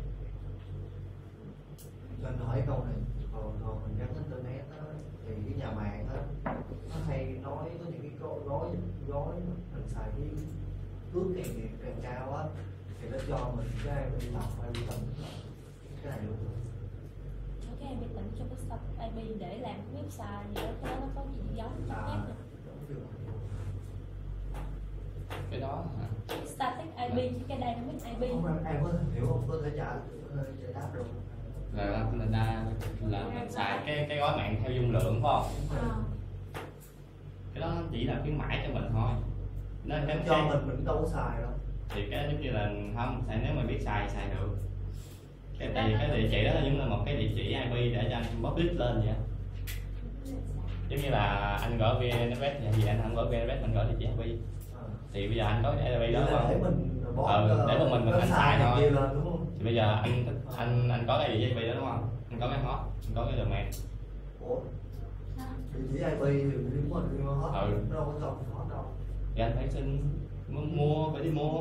Cho anh hỏi câu này, còn mình gắn internet đó, thì cái nhà mạng đó nó hay nói có những cái gói mình xài cái cước càng cao á, thì nó cho mình cái IP tập IP tỉnh cái này luôn. Cái IP tỉnh cho cái static IP để làm cái website gì đó, cái đó nó có gì giống khác không? Cái đó hả? Cái static IP chứ cái dynamic IP. Không, em có hiểu không? Có thể giải đáp được. Là mình xài cái gói mạng theo dung lượng phải không? Cái đó chỉ là khuyến mãi cho mình thôi. Nó cho mình đâu có xài đâu. Thì cái giống như là không, nếu mà biết xài được. Cái địa chỉ đó là giống như một cái địa chỉ IP để cho anh public lên vậy. Giống như là anh gõ VNFS thì anh không gõ VNFS, mình gõ địa chỉ IP. Thì bây giờ anh có cái IP đó không? Để mà mình xài thôi. Thì bây giờ anh có cái địa chỉ IP đó đúng không? Anh có cái host, anh có cái domain. Ủa? Địa chỉ IP thì mình đi host, đâu có cần host đâu. Thì anh phải xin phải đi mua.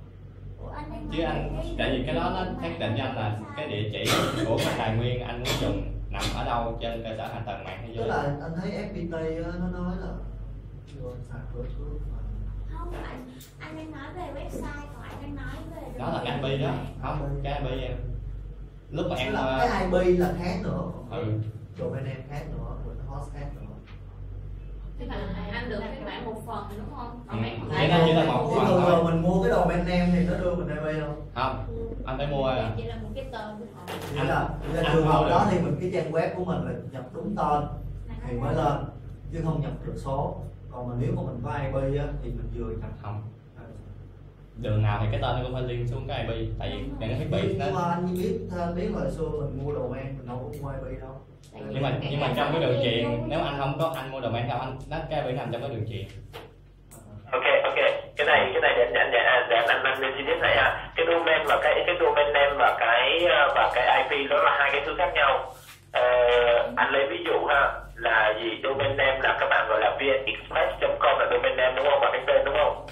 Chứ anh, tại vì cái đó nó xác định cho anh là cái địa chỉ của cái tài nguyên anh muốn dùng nằm ở đâu trên cơ sở hạ tầng mạng thế giới. Tức là anh thấy FPT nó nói là sạc cửa không, anh đang nói về website, còn anh đang nói về đó là cái IP đó, không cái IP em lúc mà em cái IP là khác nữa, domain name khác nữa, host khác nữa. Tức là anh được cái bản một phần đúng không? Cái đó chỉ là một phần thôi. Mình mua cái domain name thì nó đưa mình IP không? Không, anh phải mua à. Chỉ là một cái tên của họ. Chỉ là trường hợp đó thì mình cái trang web của mình là nhập đúng tên thì mới lên, chứ không nhập được số. Còn mà nếu mà mình có IP á thì mình vừa nhập không. Đường nào thì cái tên nó cũng phải liên xuống cái IP, tại vì những cái thiết bị nó. Nhưng mà anh biết là xưa mình mua domain mình đâu có mua IP đâu. Nhưng mà trong cái đường truyền, nếu anh không có anh mua domain đâu, anh cái IP nằm trong cái đường truyền. Ok, cái này để anh lên chi tiết này ha. Cái domain và cái domain name và cái IP đó là hai cái thứ khác nhau. Anh lấy ví dụ ha, là gì? Domain name là các bạn gọi là vnexpress.com là domain name đúng không, và cái tên đúng không?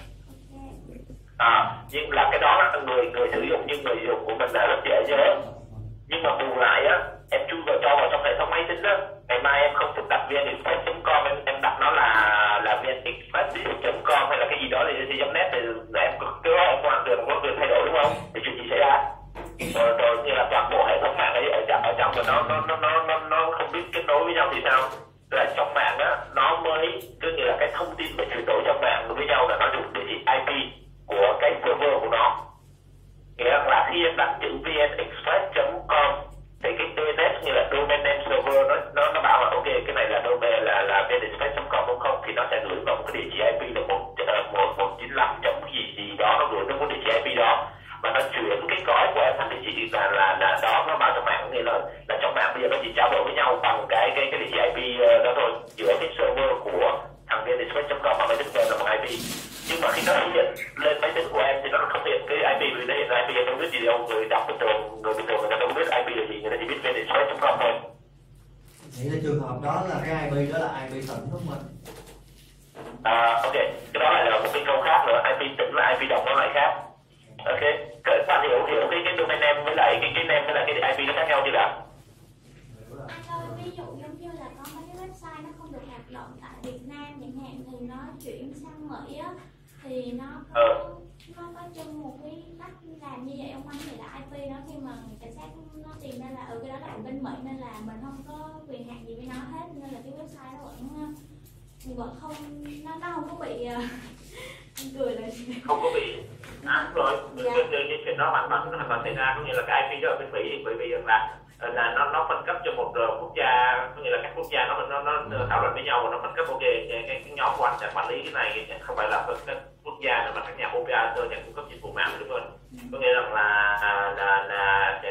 Nhưng là cái đó là người sử dụng, nhưng người dùng của mình là rất dễ nhớ. Nhưng mà bù lại á, em chui vào cho vào trong hệ thống máy tính á, ngày mai em không thích đặt vnexpress.com, em đặt nó là vnexpress.com hay là cái gì đó thì .net thì em cái đó em có quyền thay đổi đúng không? Thì chuyện gì xảy ra? Rồi như là toàn bộ hệ thống mạng ấy ở trong mà nó không biết kết nối với nhau thì sao? Là trong mạng á, nó mới cứ như là cái thông tin về chuyển đổi trong mạng với nhau là nó dùng địa chỉ IP của cái server của nó. Nghĩa là khi em đặt chữ vnexpress.com thì cái DNS như là domain name server nó bảo là ok cái này là domain là vnexpress.com đúng không, thì nó sẽ gửi vào một cái địa chỉ IP là 195 gì đó, nó gửi đến một địa chỉ IP đó và nó chuyển cái gói của em thành địa chỉ là đó, nó vào trong mạng, nghĩa là trong mạng bây giờ nó chỉ trao đổi với nhau bằng cái địa chỉ IP đó thôi, giữa cái server của thằng vnexpress.com và máy tính của em là một IP. Nhưng mà khi nó hiện lên máy tính của em thì nó không hiện cái IP, vì nó hiện IP em đâu biết gì đâu, người đọc bình thường người ta đâu biết IP là gì, người ta chỉ biết vnexpress.com thôi. Vậy là trường hợp đó là cái IP đó là IP tỉnh của mình. Ok, cái đó lại là một cái câu khác nữa, IP tỉnh và IP độc nó lại khác. Ok, các bạn hiểu cái domain name với lại cái name với lại cái IP nó khác nhau chưa đã? Anh ơi, ví dụ giống như là có mấy cái website nó không được hoạt động tại Việt Nam chẳng hạn, thì nó chuyển sang Mỹ á, thì nó có chung một cái cách làm như vậy ông anh, thì là IP nó khi mà cảnh sát nó tìm ra là cái đó là ở bên Mỹ nên là mình không có quyền hạn gì với nó hết, nên là cái website nó vẫn không, nó không có bị anh cười là không có bị đúng rồi. Cái chuyện đó hoàn toàn xảy ra, có nghĩa là cái IP đó ở bên Mỹ thì bởi vì là nó phân cấp cho một quốc gia, có nghĩa là các quốc gia nó thảo luận với nhau và nó phân cấp ok cái nhóm của anh sẽ quản lý cái này, không phải là các quốc gia mà các nhà operator, nhà cung cấp dịch vụ mạng, đúng rồi. Có nghĩa rằng là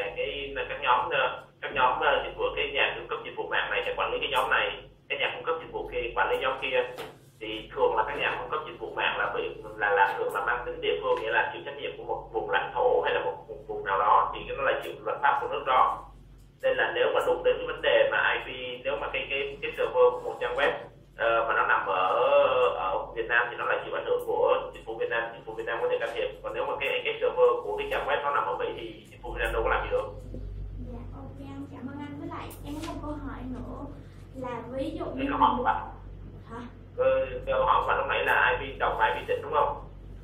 các nhóm dịch vụ, cái nhà cung cấp dịch vụ mạng này sẽ quản lý cái nhóm này, cái nhà cung cấp dịch vụ kia quản lý nhóm kia. Thì thường là các nhà cung cấp dịch vụ mạng là thường là mang tính địa phương, nghĩa là chịu trách nhiệm của một vùng lãnh thổ hay là một vùng nào đó, thì nó là chịu luật pháp của nước đó. Nên là nếu mà đụng đến cái vấn đề mà IP, nếu mà cái server của một trang web mà nó nằm ở Việt Nam thì nó lại chịu ảnh hưởng của dịch vụ Việt Nam, dịch vụ Việt Nam có thể can thiệp. Còn nếu mà cái server của cái trang web nó nằm ở Mỹ thì dịch vụ Việt Nam đâu có làm gì được. Dạ, ok anh, cảm ơn anh. Với lại em có một câu hỏi nữa là ví dụ như câu hỏi của bạn. Hả? Câu hỏi của bạn lúc nãy là IP đọc và IP tịnh đúng không?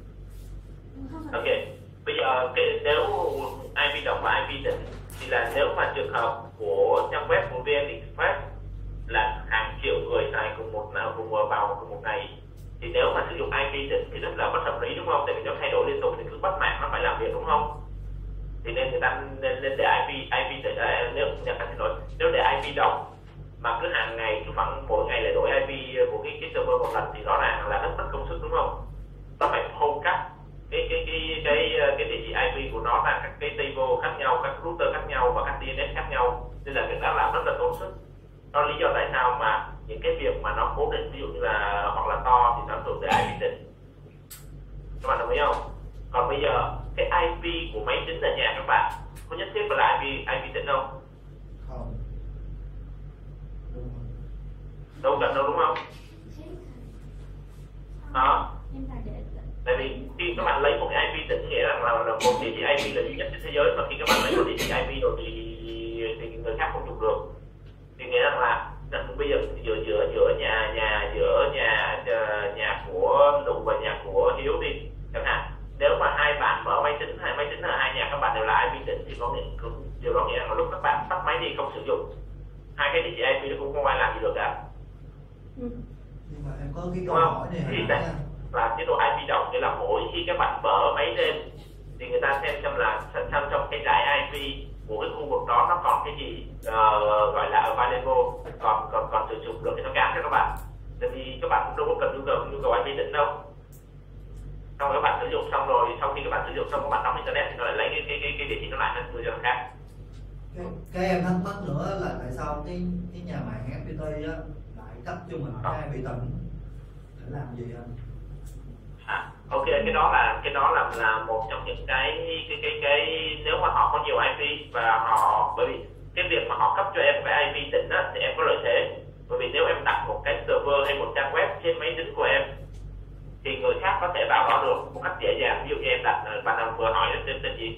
Ok, bây giờ nếu IP đọc và IP tịnh thì là nếu mà trường hợp của trang web của VN Express là hàng triệu người xài cùng vào cùng một ngày, thì nếu mà sử dụng IP tịnh thì rất là bất hợp lý đúng không? Tại vì nó thay đổi liên tục thì cứ bắt mạng nó phải làm việc đúng không? Thì nên người ta nên để IP tịnh, nếu để IP đọc mà cứ hàng ngày, cứ khoảng mỗi ngày lại đổi IP của cái server một lần thì rõ ràng là rất mất công sức đúng không? Nó phải home cắt cái địa chỉ IP của nó ra các cái table khác nhau, các router khác nhau và các DNS khác nhau, nên là việc đó làm rất là tốn sức. Đó là lý do tại sao mà những cái việc mà nó cố định, ví dụ như là hoặc là to thì nó thường để IP tịnh. Các bạn đồng ý không? Còn bây giờ cái IP của máy tính ở nhà các bạn có nhất thiết phải là IP tịnh không? Không. Đâu cần đâu đúng không? Đó. Tại vì khi các bạn lấy một cái IP tịnh nghĩa rằng là một địa chỉ IP là duy nhất trên thế giới, mà khi các bạn lấy một địa chỉ IP rồi thì người khác không dùng được. Thì nghĩa rằng là bây giờ giữa nhà của Lục và nhà của Hiếu đi chẳng hạn, nếu mà hai bạn mở máy tính ở hai nhà các bạn đều là IP tịnh thì điều đó nghĩa là lúc các bạn tắt máy đi không sử dụng, hai cái địa chỉ IP nó cũng không ai làm gì được cả. Nhưng mà em có cái câu hỏi này là chế độ IP đọc, nghĩa là mỗi khi các bạn mở máy lên thì người ta xem là trong cái dải IP của cái khu vực đó nó còn cái gì gọi là available, còn sử dụng được thì nó gán cho các bạn. Tại vì các bạn cũng đâu có cần nhu cầu IP tịnh đâu. Xong các bạn sử dụng xong rồi, sau khi các bạn sử dụng xong các bạn đóng internet thì nó lại lấy cái địa chỉ nó lại, nó đưa cho thằng khác. Cái em thắc mắc nữa là tại sao cái nhà mạng FPT á lại cấp cho mình cái IP tịnh để làm gì anh? Ok, cái đó là một trong những cái nếu mà họ có nhiều IP và bởi vì cái việc mà họ cấp cho em cái IP tịnh á thì em có lợi thế, bởi vì nếu em đặt một cái server hay một trang web trên máy tính của em thì người khác có thể vào đó được một cách dễ dàng. Ví dụ như em đặt, bạn nào vừa hỏi tên gì?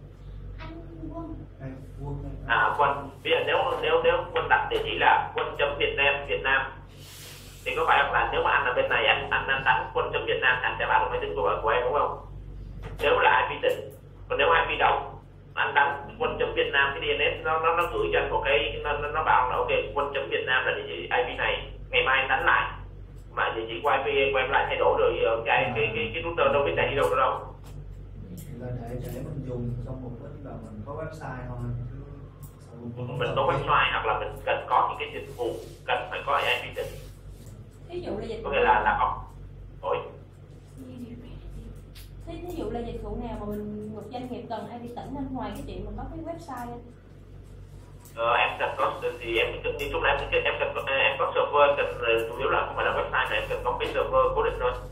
Quân. Bây giờ nếu Quân đặt địa chỉ là quân.vietnam thì có phải là nếu mà anh ở bên này anh đánh quân.vietnam anh sẽ vào được máy tính của em đúng không? Nếu là IP tịnh. Còn nếu IP đọc anh đánh quân.vietnam, cái DNS nó gửi cho anh một cái, nó bảo là ok quân.vietnam là địa chỉ IP này, ngày mai anh đánh lại mà địa chỉ của IP của em lại thay đổi rồi, cái router đâu biết chạy đi đâu đâu. Thì là để mình dùng trong mục đích là mình có website thôi. Mình có website hoặc là mình cần có những cái dịch vụ cần phải có IP tịnh. Ví dụ là dịch vụ, có nghĩa là có ví dụ là dịch vụ nào mà một doanh nghiệp cần IP tịnh nên ngoài cái chuyện mà có cái website em cần có thì em như lúc nãy em có server, cần chủ yếu là không phải là website mà em cần có cái server cố định thôi.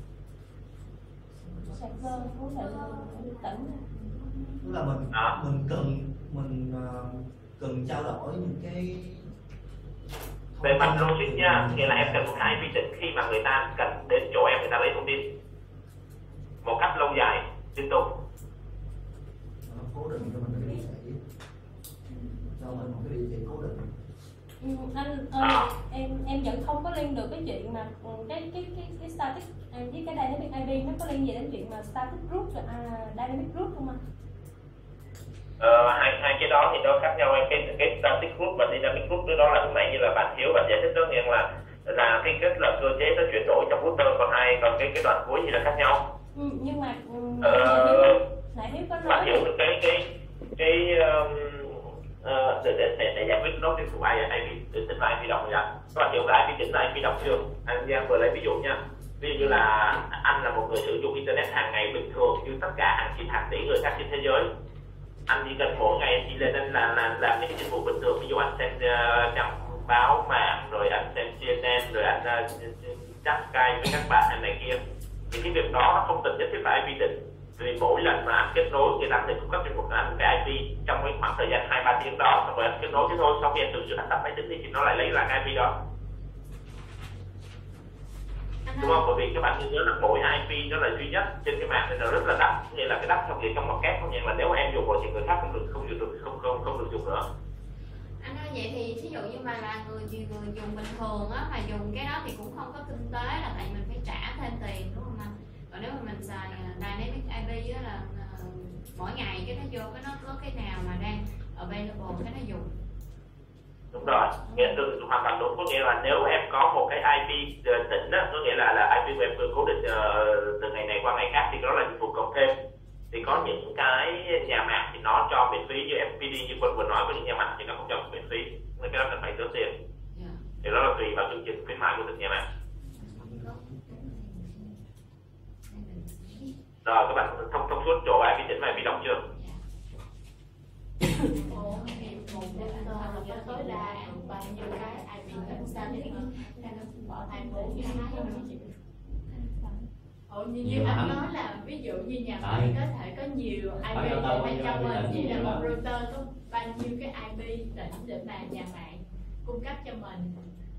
Server cố định tịnh. Tức là mình cần trao đổi những cái về mặt logic nha, nghĩa là em cần một cái IP tịnh khi mà người ta cần đến chỗ em, người ta lấy thông tin một cách lâu dài liên tục. định cho mình cái địa chỉ, cho mình một cái địa chỉ cố định. Anh ơi, em vẫn không có liên được cái chuyện mà cái static với cái dynamic IP nó có liên gì đến chuyện mà static root và dynamic root không anh? Hai cái đó thì nó khác nhau em. Cái static root và dynamic root đó là lúc nãy như là bạn Hiếu bạn giải thích đó, nghĩa là cái kết là cơ chế nó chuyển đổi trong router, còn cái đoạn cuối thì là khác nhau. Nhưng mà nãy Hiếu có nói bạn hiểu được để giải quyết nó cái của IP tính là IP độc nha. Các bạn hiểu cái IP tính là IP độc chưa? Anh Giang vừa lấy ví dụ nha. Ví dụ như là anh là một người sử dụng internet hàng ngày bình thường như tất cả hàng tỷ người khác trên thế giới. Anh chỉ cần mỗi ngày chỉ lên anh làm những cái dịch vụ bình thường, ví dụ anh xem trang báo mạng, rồi anh xem CNN, rồi anh chat Skype với các bạn này kia. Thì cái việc đó nó không cần nhất thiết phải IP định. Vì mỗi lần mà anh kết nối thì anh sẽ cung cấp cho một anh cái IP trong cái khoảng thời gian 2-3 tiếng đó, xong rồi anh kết nối thế thôi, sau khi anh tự sửa tắt máy tính thì nó lại lấy lại cái IP đó. Đúng không? Bởi vì các bạn nhớ là mỗi IP nó là duy nhất trên cái mạng này, nó rất là đắt, nghĩa là cái đắt trong việc trong một kép, có nghĩa là nếu mà em dùng rồi thì người khác không được dùng nữa. Anh nói vậy thì ví dụ như mà là người dùng bình thường á, mà dùng cái đó thì cũng không có kinh tế, là tại mình phải trả thêm tiền đúng không anh? Còn nếu mà mình xài dynamic IP á là mỗi ngày cái nó vô cái nó có cái nào mà đang available cái nó dùng. Đúng rồi, nghĩa là hoàn toàn đúng, có nghĩa là nếu em có một cái IP tỉnh đó, có nghĩa là IP của em cố định từ ngày này qua ngày khác thì đó là dịch vụ cộng thêm. Thì có những cái nhà mạng thì nó cho miễn phí như FPD như Quân vừa nói, với những nhà mạng thì nó không cho miễn phí, nên cái đó cần phải tốn tiền. Thì đó là tùy vào chương trình khuyến mại của từng nhà mạng. Rồi các bạn thông suốt chỗ IP tỉnh và IP đóng chưa? Tối đa bao nhiêu cái IP tỉnh sao thì bỏ 24 cái như anh nói là ví dụ như nhà mạng có thể có nhiều IP để cho mình, vậy là một router có bao nhiêu cái IP tỉnh để mà nhà mạng cung cấp cho mình.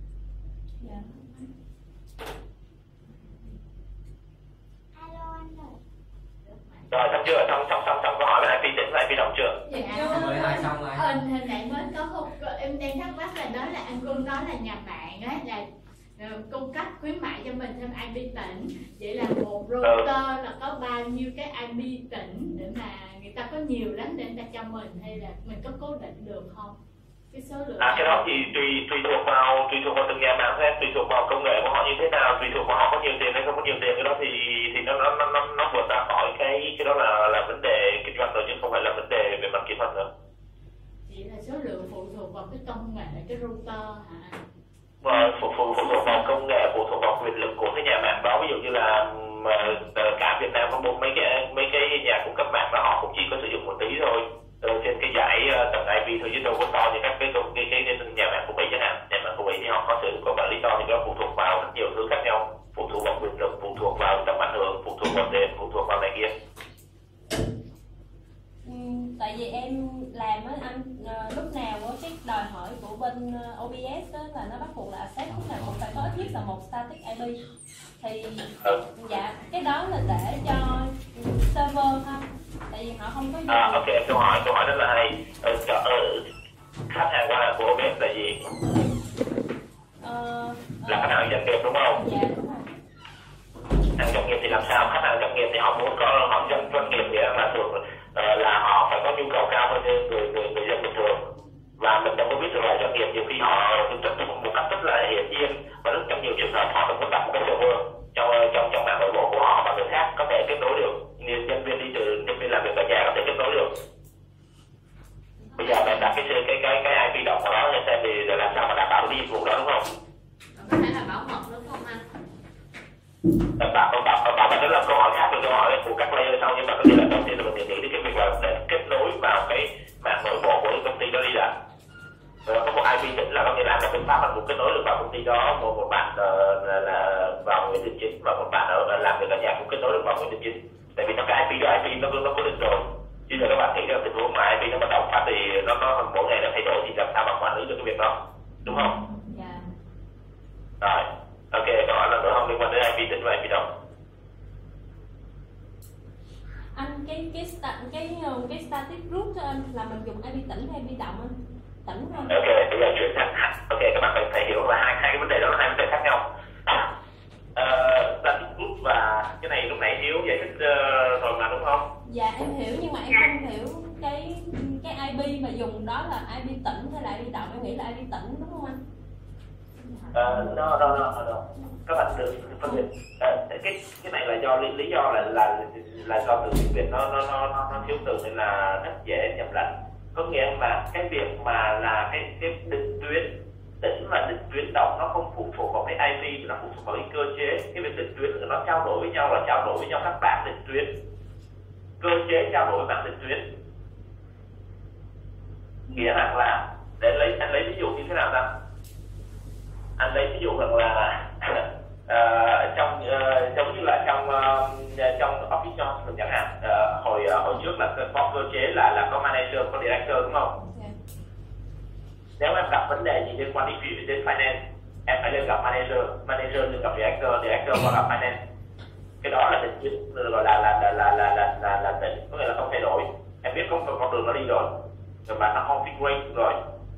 Alo anh ơi. Rồi xong chưa? Xong câu hỏi về IP tỉnh và IP độc chưa? Dạ. Hình nãy mới có một em đang thắc mắc là đó là anh Quân nói là nhà mạng á là cung cấp khuyến mại cho mình thêm IP tỉnh, vậy là một router là có bao nhiêu cái IP tỉnh để mà người ta có nhiều lắm để người ta cho mình, hay là mình có cố định được không? Cái số lượng cái đó thì tùy thuộc vào từng nhà mạng thôi, tùy thuộc vào công nghệ của họ như thế nào, tùy thuộc vào họ có nhiều tiền hay không có nhiều tiền. Cái đó thì nó vượt ra khỏi cái đó là vấn đề kinh doanh rồi, chứ không phải là vấn đề về mặt kỹ thuật nữa. Vậy là số lượng phụ thuộc vào cái công nghệ cái router hả? Phụ thuộc vào công nghệ, phụ thuộc vào quyền lực của cái nhà mạng đó. Ví dụ như là cả Việt Nam có mấy cái nhà cung cấp mạng đó, họ cũng chỉ có sử dụng một tí thôi trên cái dải tầng IP thôi, chứ đâu có to như các cái nhà mạng của Mỹ chẳng hạn. Nhà mạng của Mỹ thì họ có quản lý to, thì nó phụ thuộc vào rất nhiều thứ khác nhau, phụ thuộc vào quyền lực, phụ thuộc vào tầm ảnh hưởng, phụ thuộc vào tiền, phụ thuộc vào này kia. Tại vì em làm á anh, lúc nào á cái đòi hỏi của bên OBS đó là nó bắt buộc là access, tức là cũng phải có ít nhất là một static IP. Thì dạ cái đó là để cho server thôi, tại vì họ không có dùng. Ok, câu hỏi rất là hay. Khách hàng của hàng của OBS là gì? Là khách hàng doanh nghiệp đúng không? Dạ đúng rồi. Hàng doanh nghiệp thì làm sao? Khách hàng doanh nghiệp thì họ muốn họ doanh nghiệp thì là thường là họ phải có nhu cầu cao hơn người dân bình thường, và mình đâu có biết được là doanh nghiệp nhiều khi họ một cách rất là hiển nhiên và rất trong nhiều trường hợp họ không có đặt một cái server trong mạng nội bộ của họ và người khác có thể kết nối được, nhân viên làm việc ở nhà có thể kết nối được. Bây giờ mình đặt cái IP độc vào đó để xem thì làm sao mà đảm bảo cái dịch vụ đó, đúng không? Có thể là bảo mật đúng không anh? Bảo mật đó là câu hỏi khác với câu hỏi của các layer sau, nhưng mà có nghĩa là đầu tiên là mình nghĩ đến cái việc là để kết nối vào cái mạng nội bộ của công ty đó đi đã. Rồi có một IP tỉnh là có nghĩa là cái phương pháp mình cũng kết nối được vào công ty đó, một bạn là vào người tin chính và một bạn ở làm việc ở nhà cũng kết nối được vào người tin chính. Tại vì nó cái IP nó cố định rồi. Chứ giờ các bạn nghĩ là tình huống mà IP nó bắt đầu phát thì nó mỗi ngày nó thay đổi, thì làm sao mà quản lý được cái việc đó, đúng không? Dạ. Rồi, ok, câu hỏi là nữa không liên quan đến IP tỉnh và IP độc. Anh cái static root anh là mình dùng IP tĩnh hay IP động anh? Tĩnh thôi. Ok, bây giờ chuyển sang ok, các bạn phải hiểu là hai cái vấn đề đó là hai vấn đề khác nhau. Static root và cái này lúc nãy Hiếu giải thích rồi mà đúng không? Dạ em hiểu, nhưng mà em không hiểu cái IP mà dùng đó là IP tĩnh hay là IP động. Em nghĩ là IP tĩnh đúng không anh? No. Các bạn được phân biệt cái này là do lý do là do từ tiếng Việt nó thiếu từ nên là rất dễ nhầm lẫn. Có nghĩa là cái việc mà là cái định tuyến tĩnh và định tuyến động nó không phụ thuộc vào cái IP, nó phụ thuộc vào cái cơ chế. Cái việc định tuyến nó trao đổi với nhau là trao đổi với nhau các bảng định tuyến, cơ chế trao đổi bảng định tuyến. Nghĩa rằng là anh lấy ví dụ như thế nào ta? Anh lấy ví dụ rằng là giống như là trong Office Johnson chẳng hạn, hồi trước là có cơ chế là có manager, có director đúng không? Yeah. Nếu em gặp vấn đề gì liên quan đến finance, em phải lên gặp manager lên gặp director qua gặp finance. Cái đó là định tuyến, gọi là định, có nghĩa là không thay đổi. Em biết không con đường nó đi rồi mà nó configure rồi,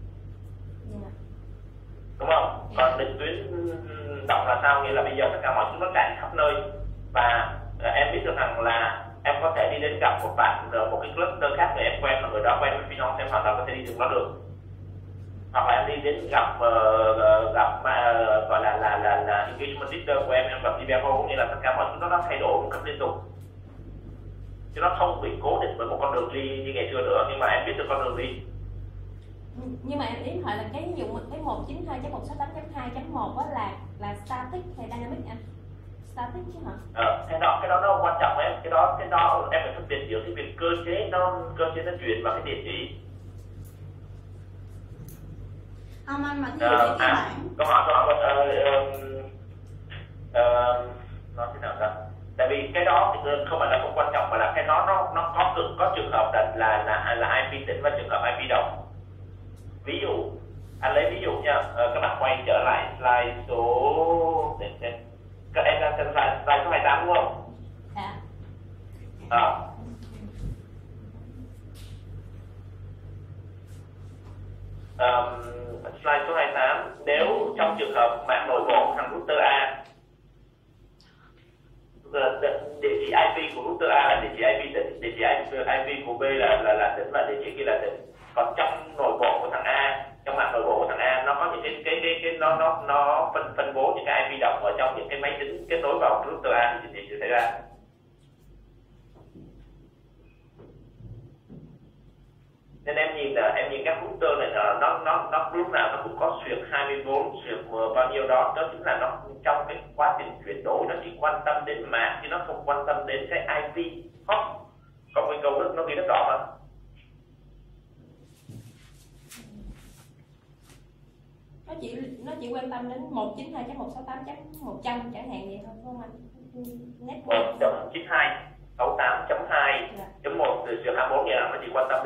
đúng không? Còn định tuyến động là sao? Nghĩa là bây giờ tất cả mọi thứ nó trải khắp nơi và em biết được rằng là em có thể đi đến gặp một bạn ở một cái cluster khác, người em quen mà người đó quen với finance, em hoàn toàn có thể đi đường đó được. Hoặc là em đi đến gặp gọi là engagement leader của em gặp DBFO, nghĩa là tất cả mọi thứ nó thay đổi một cách liên tục, chứ nó không bị cố định với một con đường đi như ngày xưa nữa, nhưng mà em biết được con đường đi. Nhưng mà em ý hỏi là cái dùng cái 192.168.2.1 đó là static hay dynamic anh? Static chứ hả? Cái đó nó quan trọng em, cái đó em phải phân biệt giữa cái việc cơ chế nó chuyển và cái địa chỉ. Không anh, mà thí dụ như các bạn câu hỏi nói thế nào ta? Tại vì cái đó thì không phải là không quan trọng, mà là cái đó nó có trường hợp là IP tĩnh và trường hợp IP động. Ví dụ anh lấy ví dụ nha, các bạn quay trở lại slide số các em đang xem slide số 28 đúng không? Dạ. Slide số 28, nếu trong trường hợp mạng nội bộ thằng router A, địa chỉ IP của router A là địa chỉ IP tĩnh, địa chỉ IP của B là tĩnh và địa chỉ kia là tĩnh. Còn trong nội bộ của thằng A, trong mạng nội bộ của thằng A nó có những cái nó phân bố những cái IP động ở trong những cái máy tính kết nối vào router A thì gì sẽ xảy ra? Nên em nhìn các router này nó lúc nào nó cũng có xuyệt 24, xuyệt bao nhiêu đó chính là nó trong cái quá trình chuyển đổi nó chỉ quan tâm đến mạng chứ nó không quan tâm đến cái IP hop. Có cái câu nó ghi rất rõ mà. Nó chỉ quan tâm đến 192.168.100 chẳng hạn vậy thôi đúng không anh? Network 192.68.2.1 từ trường 24 nghĩa là nó chỉ quan tâm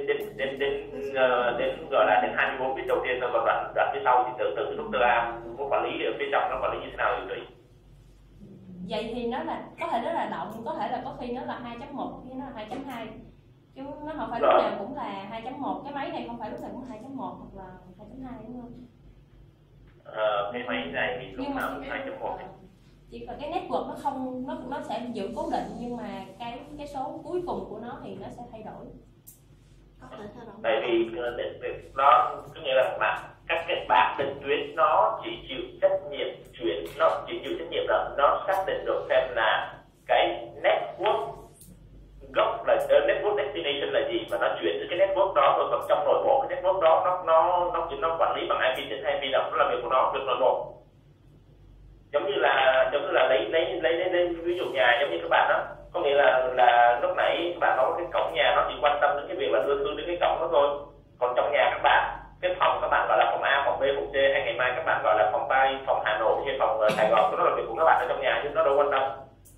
đến gọi là đến 24 bit đầu tiên thôi, còn đoạn phía sau thì tự router A muốn quản lý ở phía trong nó quản lý như thế nào thì tùy. Vậy thì nó là có thể nó là động, có thể là có khi nó là 2.1 hay nó là 2.2 chứ nó không phải lúc nào cũng là 2.1. Cái máy này không phải lúc nào cũng 2.1 hoặc là 2.2 đúng không? Cái máy này thì lúc nào cũng 2.1. Chỉ có cái network nó không nó sẽ giữ cố định, nhưng mà cái số cuối cùng của nó thì nó sẽ thay đổi. Tại vì nó có nghĩa là các cái bảng định tuyến nó chỉ chịu trách nhiệm chuyển, nó chỉ chịu trách nhiệm là nó xác định được xem là cái network gốc là network destination là gì và nó chuyển từ cái network đó rồi. Còn trong nội bộ cái network đó nó quản lý bằng IP tĩnh hay IP động, nó là việc của nó, việc nội bộ. Giống như là lấy ví dụ nhà giống như các bạn đó, có nghĩa là lúc nãy các bạn nói cái cổng nhà nó chỉ quan tâm đến cái việc là đưa thư đến cái cổng đó thôi. Còn trong nhà các bạn, cái phòng các bạn gọi là phòng A, phòng B, phòng C, hay ngày mai các bạn gọi là phòng Paris, phòng Hà Nội hay phòng Sài Gòn, đó là việc của các bạn ở trong nhà chứ nó đâu quan tâm.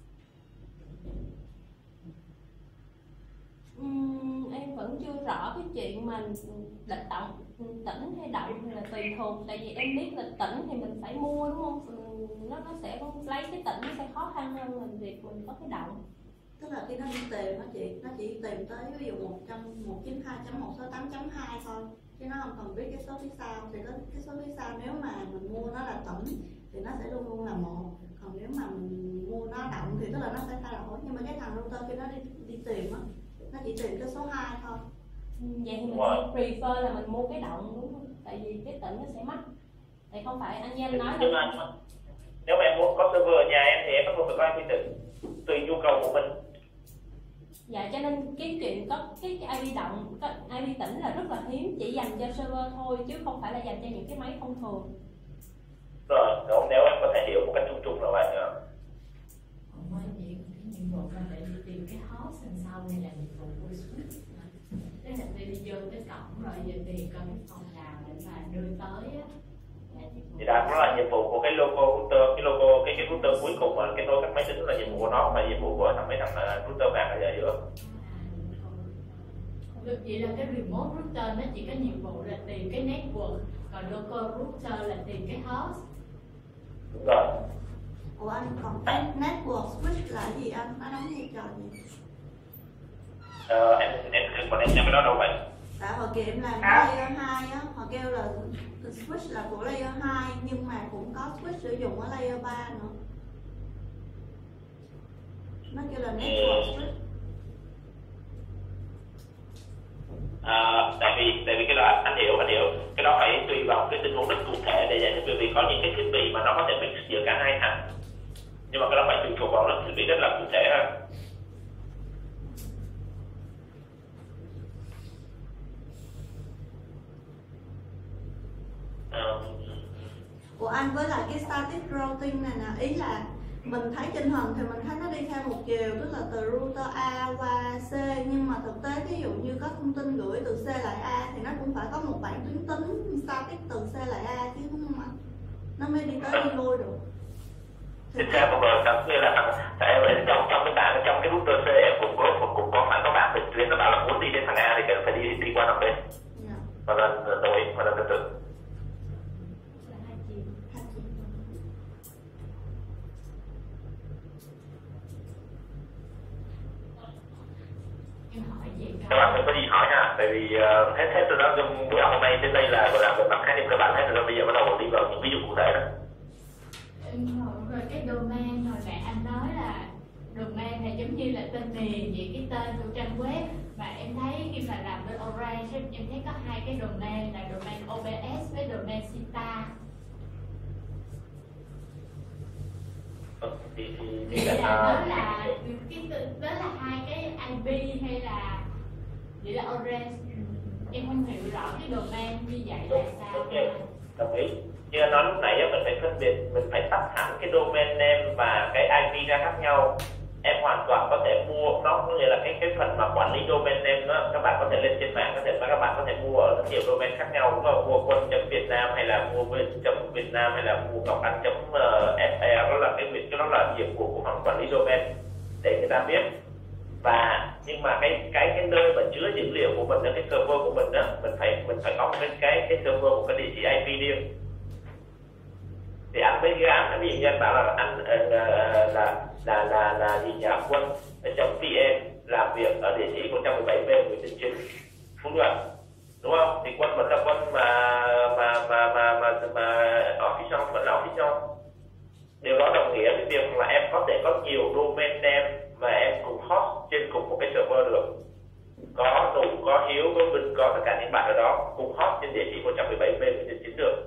Em vẫn chưa rõ cái chuyện mà định động tĩnh hay động thì là tùy thuộc, tại vì em biết là tĩnh thì mình phải mua đúng không? Nó sẽ lấy cái tĩnh nó sẽ khó khăn hơn là việc mình có cái động. Tức là khi nó đi tìm nó chỉ tìm tới ví dụ 192.168.2 thôi, chứ nó không cần biết cái số phía sau. Thì cái số phía sau nếu mà mình mua nó là tổng thì nó sẽ luôn luôn là 1, còn nếu mà mình mua nó động thì tức là nó sẽ thay đổi. Nhưng mà cái thằng router khi nó đi tìm á, nó chỉ tìm cái số 2 thôi. Vậy thì mình prefer là mình mua cái động đúng không? Tại vì cái tĩnh nó sẽ mắc. Tại không phải anh Danh nói là nếu mà em muốn có server ở nhà em thì em bắt buộc phải có IP tĩnh, tùy nhu cầu của mình. Dạ, cho nên cái chuyện có cái IP động, có IP tĩnh là rất là hiếm, chỉ dành cho server thôi chứ không phải là dành cho những cái máy thông thường. Rồi, đúng, nếu em có thể hiểu một cách chung chung là vậy nữa. Còn vậy cái nhiệm vụ là để đi tìm cái host đằng sau này là nhiệm vụ của switch. Tức là đi vô cái cổng rồi giờ tìm coi cái phòng nào để mà đưa tới á. Thì đó là nhiệm vụ của cái logo router, cái router cuối cùng mà kết nối các máy tính là nhiệm vụ của nó, không phải nhiệm vụ của mấy thằng router mạng ở giữa. Vậy là cái remote router nó chỉ có nhiệm vụ là tìm cái network, còn local router là tìm cái host. Đúng rồi. Ủa anh còn cái network switch là gì anh? Nó đóng vai trò gì? Còn em xem cái đó đâu vậy? Tại hồi kia em làm layer 2 á, họ kêu là switch là của layer 2 nhưng mà cũng có switch sử dụng ở layer 3 nữa. Nó kêu là network switch. Tại vì cái đó anh hiểu cái đó phải tùy vào cái tình huống rất cụ thể để giải thích, bởi vì có những cái thiết bị mà nó có thể mix giữa cả hai thằng, nhưng mà cái đó phải tùy thuộc vào nó thiết bị rất là cụ thể ha. Của anh với lại cái static routing này nè, ý là mình thấy trên hình thì mình thấy nó đi theo một chiều, tức là từ router A qua C, nhưng mà thực tế ví dụ như có thông tin gửi từ C lại A thì nó cũng phải có một bản tuyến tính static từ C lại A chứ đúng không anh? Nó mới đi tới đi lui được. Thực ra một lần như là trong cái bảng trong cái router C em cũng có phải có bảng thực tuyến nó bảo là muốn đi đến thằng A thì cần phải đi qua thằng B. Hoặc là đổi hoặc là từ từ. Các bạn có gì hỏi ha, tại vì hết rồi đó, trong buổi học hôm nay đến đây là gọi là về mặt khái niệm cơ bản hết rồi, bây giờ bắt đầu đi vào những ví dụ cụ thể đó. Rồi cái domain hồi nãy anh nói là domain này giống như là tên miền vậy, cái tên của trang web, mà em thấy khi mà làm bên Orange em thấy có hai cái domain là domain OBS với domain Sita. Thì là đó là hai cái IP hay là vậy là Orange, em không hiểu rõ cái domain như vậy là sao. Đồng ý. Như anh nói lúc nãy mình phải phân biệt, mình phải tách hẳn cái domain name và cái IP ra khác nhau. Em hoàn toàn có thể mua nó, nghĩa là cái phần mà quản lý domain name đó, các bạn có thể lên trên mạng, các bạn có thể mua ở rất nhiều domain khác nhau, đúng không? Mua quân.Vietnam hay là mua bên.Vietnam hay là mua Ngọc Anh.fe, đó là đó là nhiệm vụ của phòng quản lý domain để người ta biết. Và nhưng mà cái nơi mà chứa dữ liệu của mình đó, cái server của mình đó, mình phải có một cái server, một cái địa chỉ IP riêng. Thì anh với gán, ví dụ như anh bảo là anh là gì nhà quân .vn làm việc ở địa chỉ 117B Nguyễn Đình Chinh, Phú Nhuận, đúng không? Thì quân vẫn là quân mà official vẫn là official. Điều đó đồng nghĩa với việc là em có thể có nhiều domain name mà em cùng host trên cùng một cái server được. Có Tùng, có Hiếu, có Vinh, có tất cả những bạn ở đó cùng host trên địa chỉ 117B Nguyễn Đình Chinh được.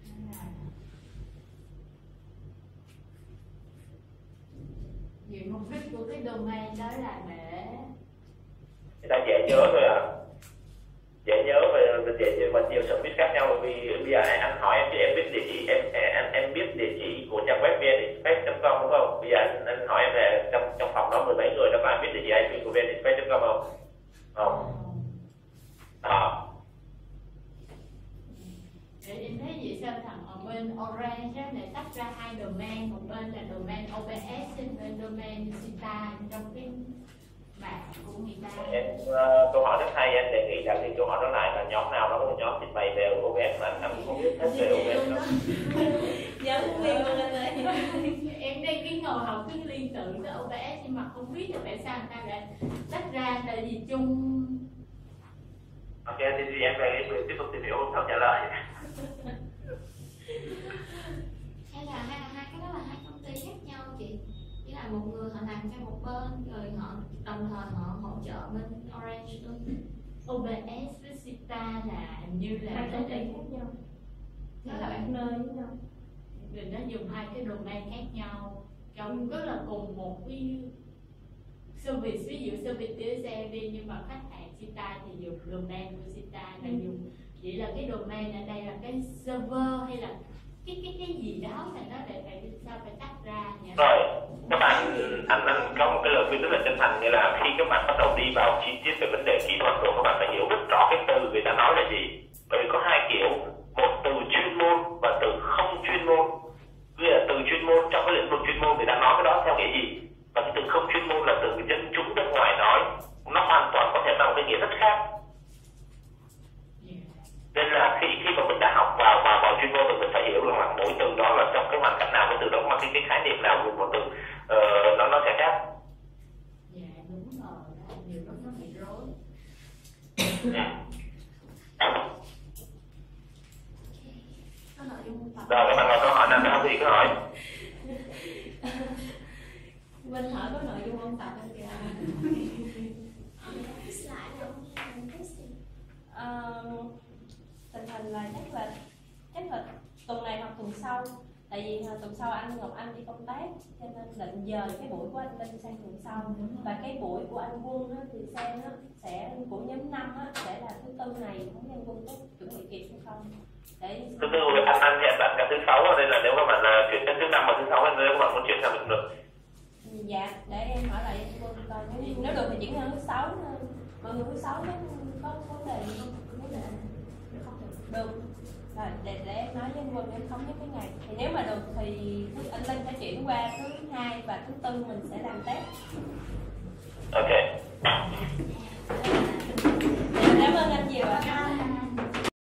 Vậy mục đích của cái domain đó là để người ta dễ nhớ thôi à, dễ nhớ và nhiều service khác nhau. Vì bây giờ anh hỏi em chứ em biết địa chỉ, em biết địa chỉ của trang web vnexpress.com đúng không? Bây giờ anh hỏi em là trong phòng đó 17 người đó có ai biết địa chỉ IP của vnexpress.com không? Không. Đó. Để em thấy vậy sao thằng ở bên Orange á, để tách ra hai domain, một bên là domain OBS, bên domain Sita trong cái bảng của người ta. Câu hỏi rất hay, anh đề nghị trả lời câu hỏi đó lại là nhóm nào đó có một nhóm trình bày về OBS mà anh không biết hết về OBS đâu. Dạ không biết luôn anh ơi. Em đang nghi ngờ còn học cái liên tưởng tới OBS nhưng mà không biết là tại sao người ta lại tách ra, tại vì chung. Ok, thì em về tiếp tục tìm hiểu câu trả lời. Hay là hai cái đó là hai công ty khác nhau chị, chỉ là một người họ làm cho một bên rồi họ đồng thời họ hỗ trợ bên Orange luôn. OBS với Sita là như là hai công ty khác nhau, nó là bạn nơi với nhau, vì nó dùng hai cái domain khác nhau trong rất là cùng một cái service, ví dụ service TSM đi, nhưng mà khách hàng Sita thì dùng domain của Sita là dùng chỉ là cái domain ở đây là cái server hay là cái gì đó mà nó để tại sao phải tách ra nhỉ? Rồi, các bạn, anh có một cái lời khuyên rất là chân thành, nghĩa là khi các bạn bắt đầu đi vào chi tiết về vấn đề kỹ thuật rồi, các bạn phải hiểu rất rõ cái từ người ta nói là gì. Bởi vì có hai kiểu, một từ chuyên môn và từ không chuyên môn. Nghĩa là từ chuyên môn trong cái lĩnh vực chuyên môn người ta nói cái đó theo nghĩa gì, và cái từ không chuyên môn là từ dân chúng bên ngoài nói, nó hoàn toàn có thể mang một cái nghĩa rất khác. Nên là khi mà mình đã học vào chuyên môn thì mình phải hiểu rằng là mỗi từ đó là trong cái hoàn cảnh nào, cái từ đó mang cái khái niệm nào, dùng một từ nó sẽ khác. Dạ đúng rồi, nhiều lúc nó bị rối. Rồi các bạn có câu hỏi nào nữa thì cứ hỏi. Vinh hỏi có nội dung ôn tập không kìa? Tình hình là chắc là tuần này hoặc tuần sau, tại vì tuần sau anh Ngọc Anh đi công tác cho nên định dời cái buổi của anh Linh sang tuần sau, và cái buổi của anh Quân thì sang sẽ của nhóm 5 sẽ là thứ tư này, không biết anh Quân có chuẩn bị kịp hay không? Thứ tư anh hẹn bạn cả thứ sáu, nên là nếu các bạn chuyển sang thứ năm và thứ sáu nếu các bạn muốn chuyển sang mình được. Dạ, để em hỏi lại anh Quân coi nếu được thì chuyển sang thứ 6. Mọi người thứ 6 có vấn đề gì không? Không được. Rồi để em nói với anh Quân để thống nhất cái ngày. Thì nếu mà được thì anh Linh sẽ chuyển qua thứ 2 và thứ 4 mình sẽ làm test. Ok. Cảm ơn anh nhiều ạ.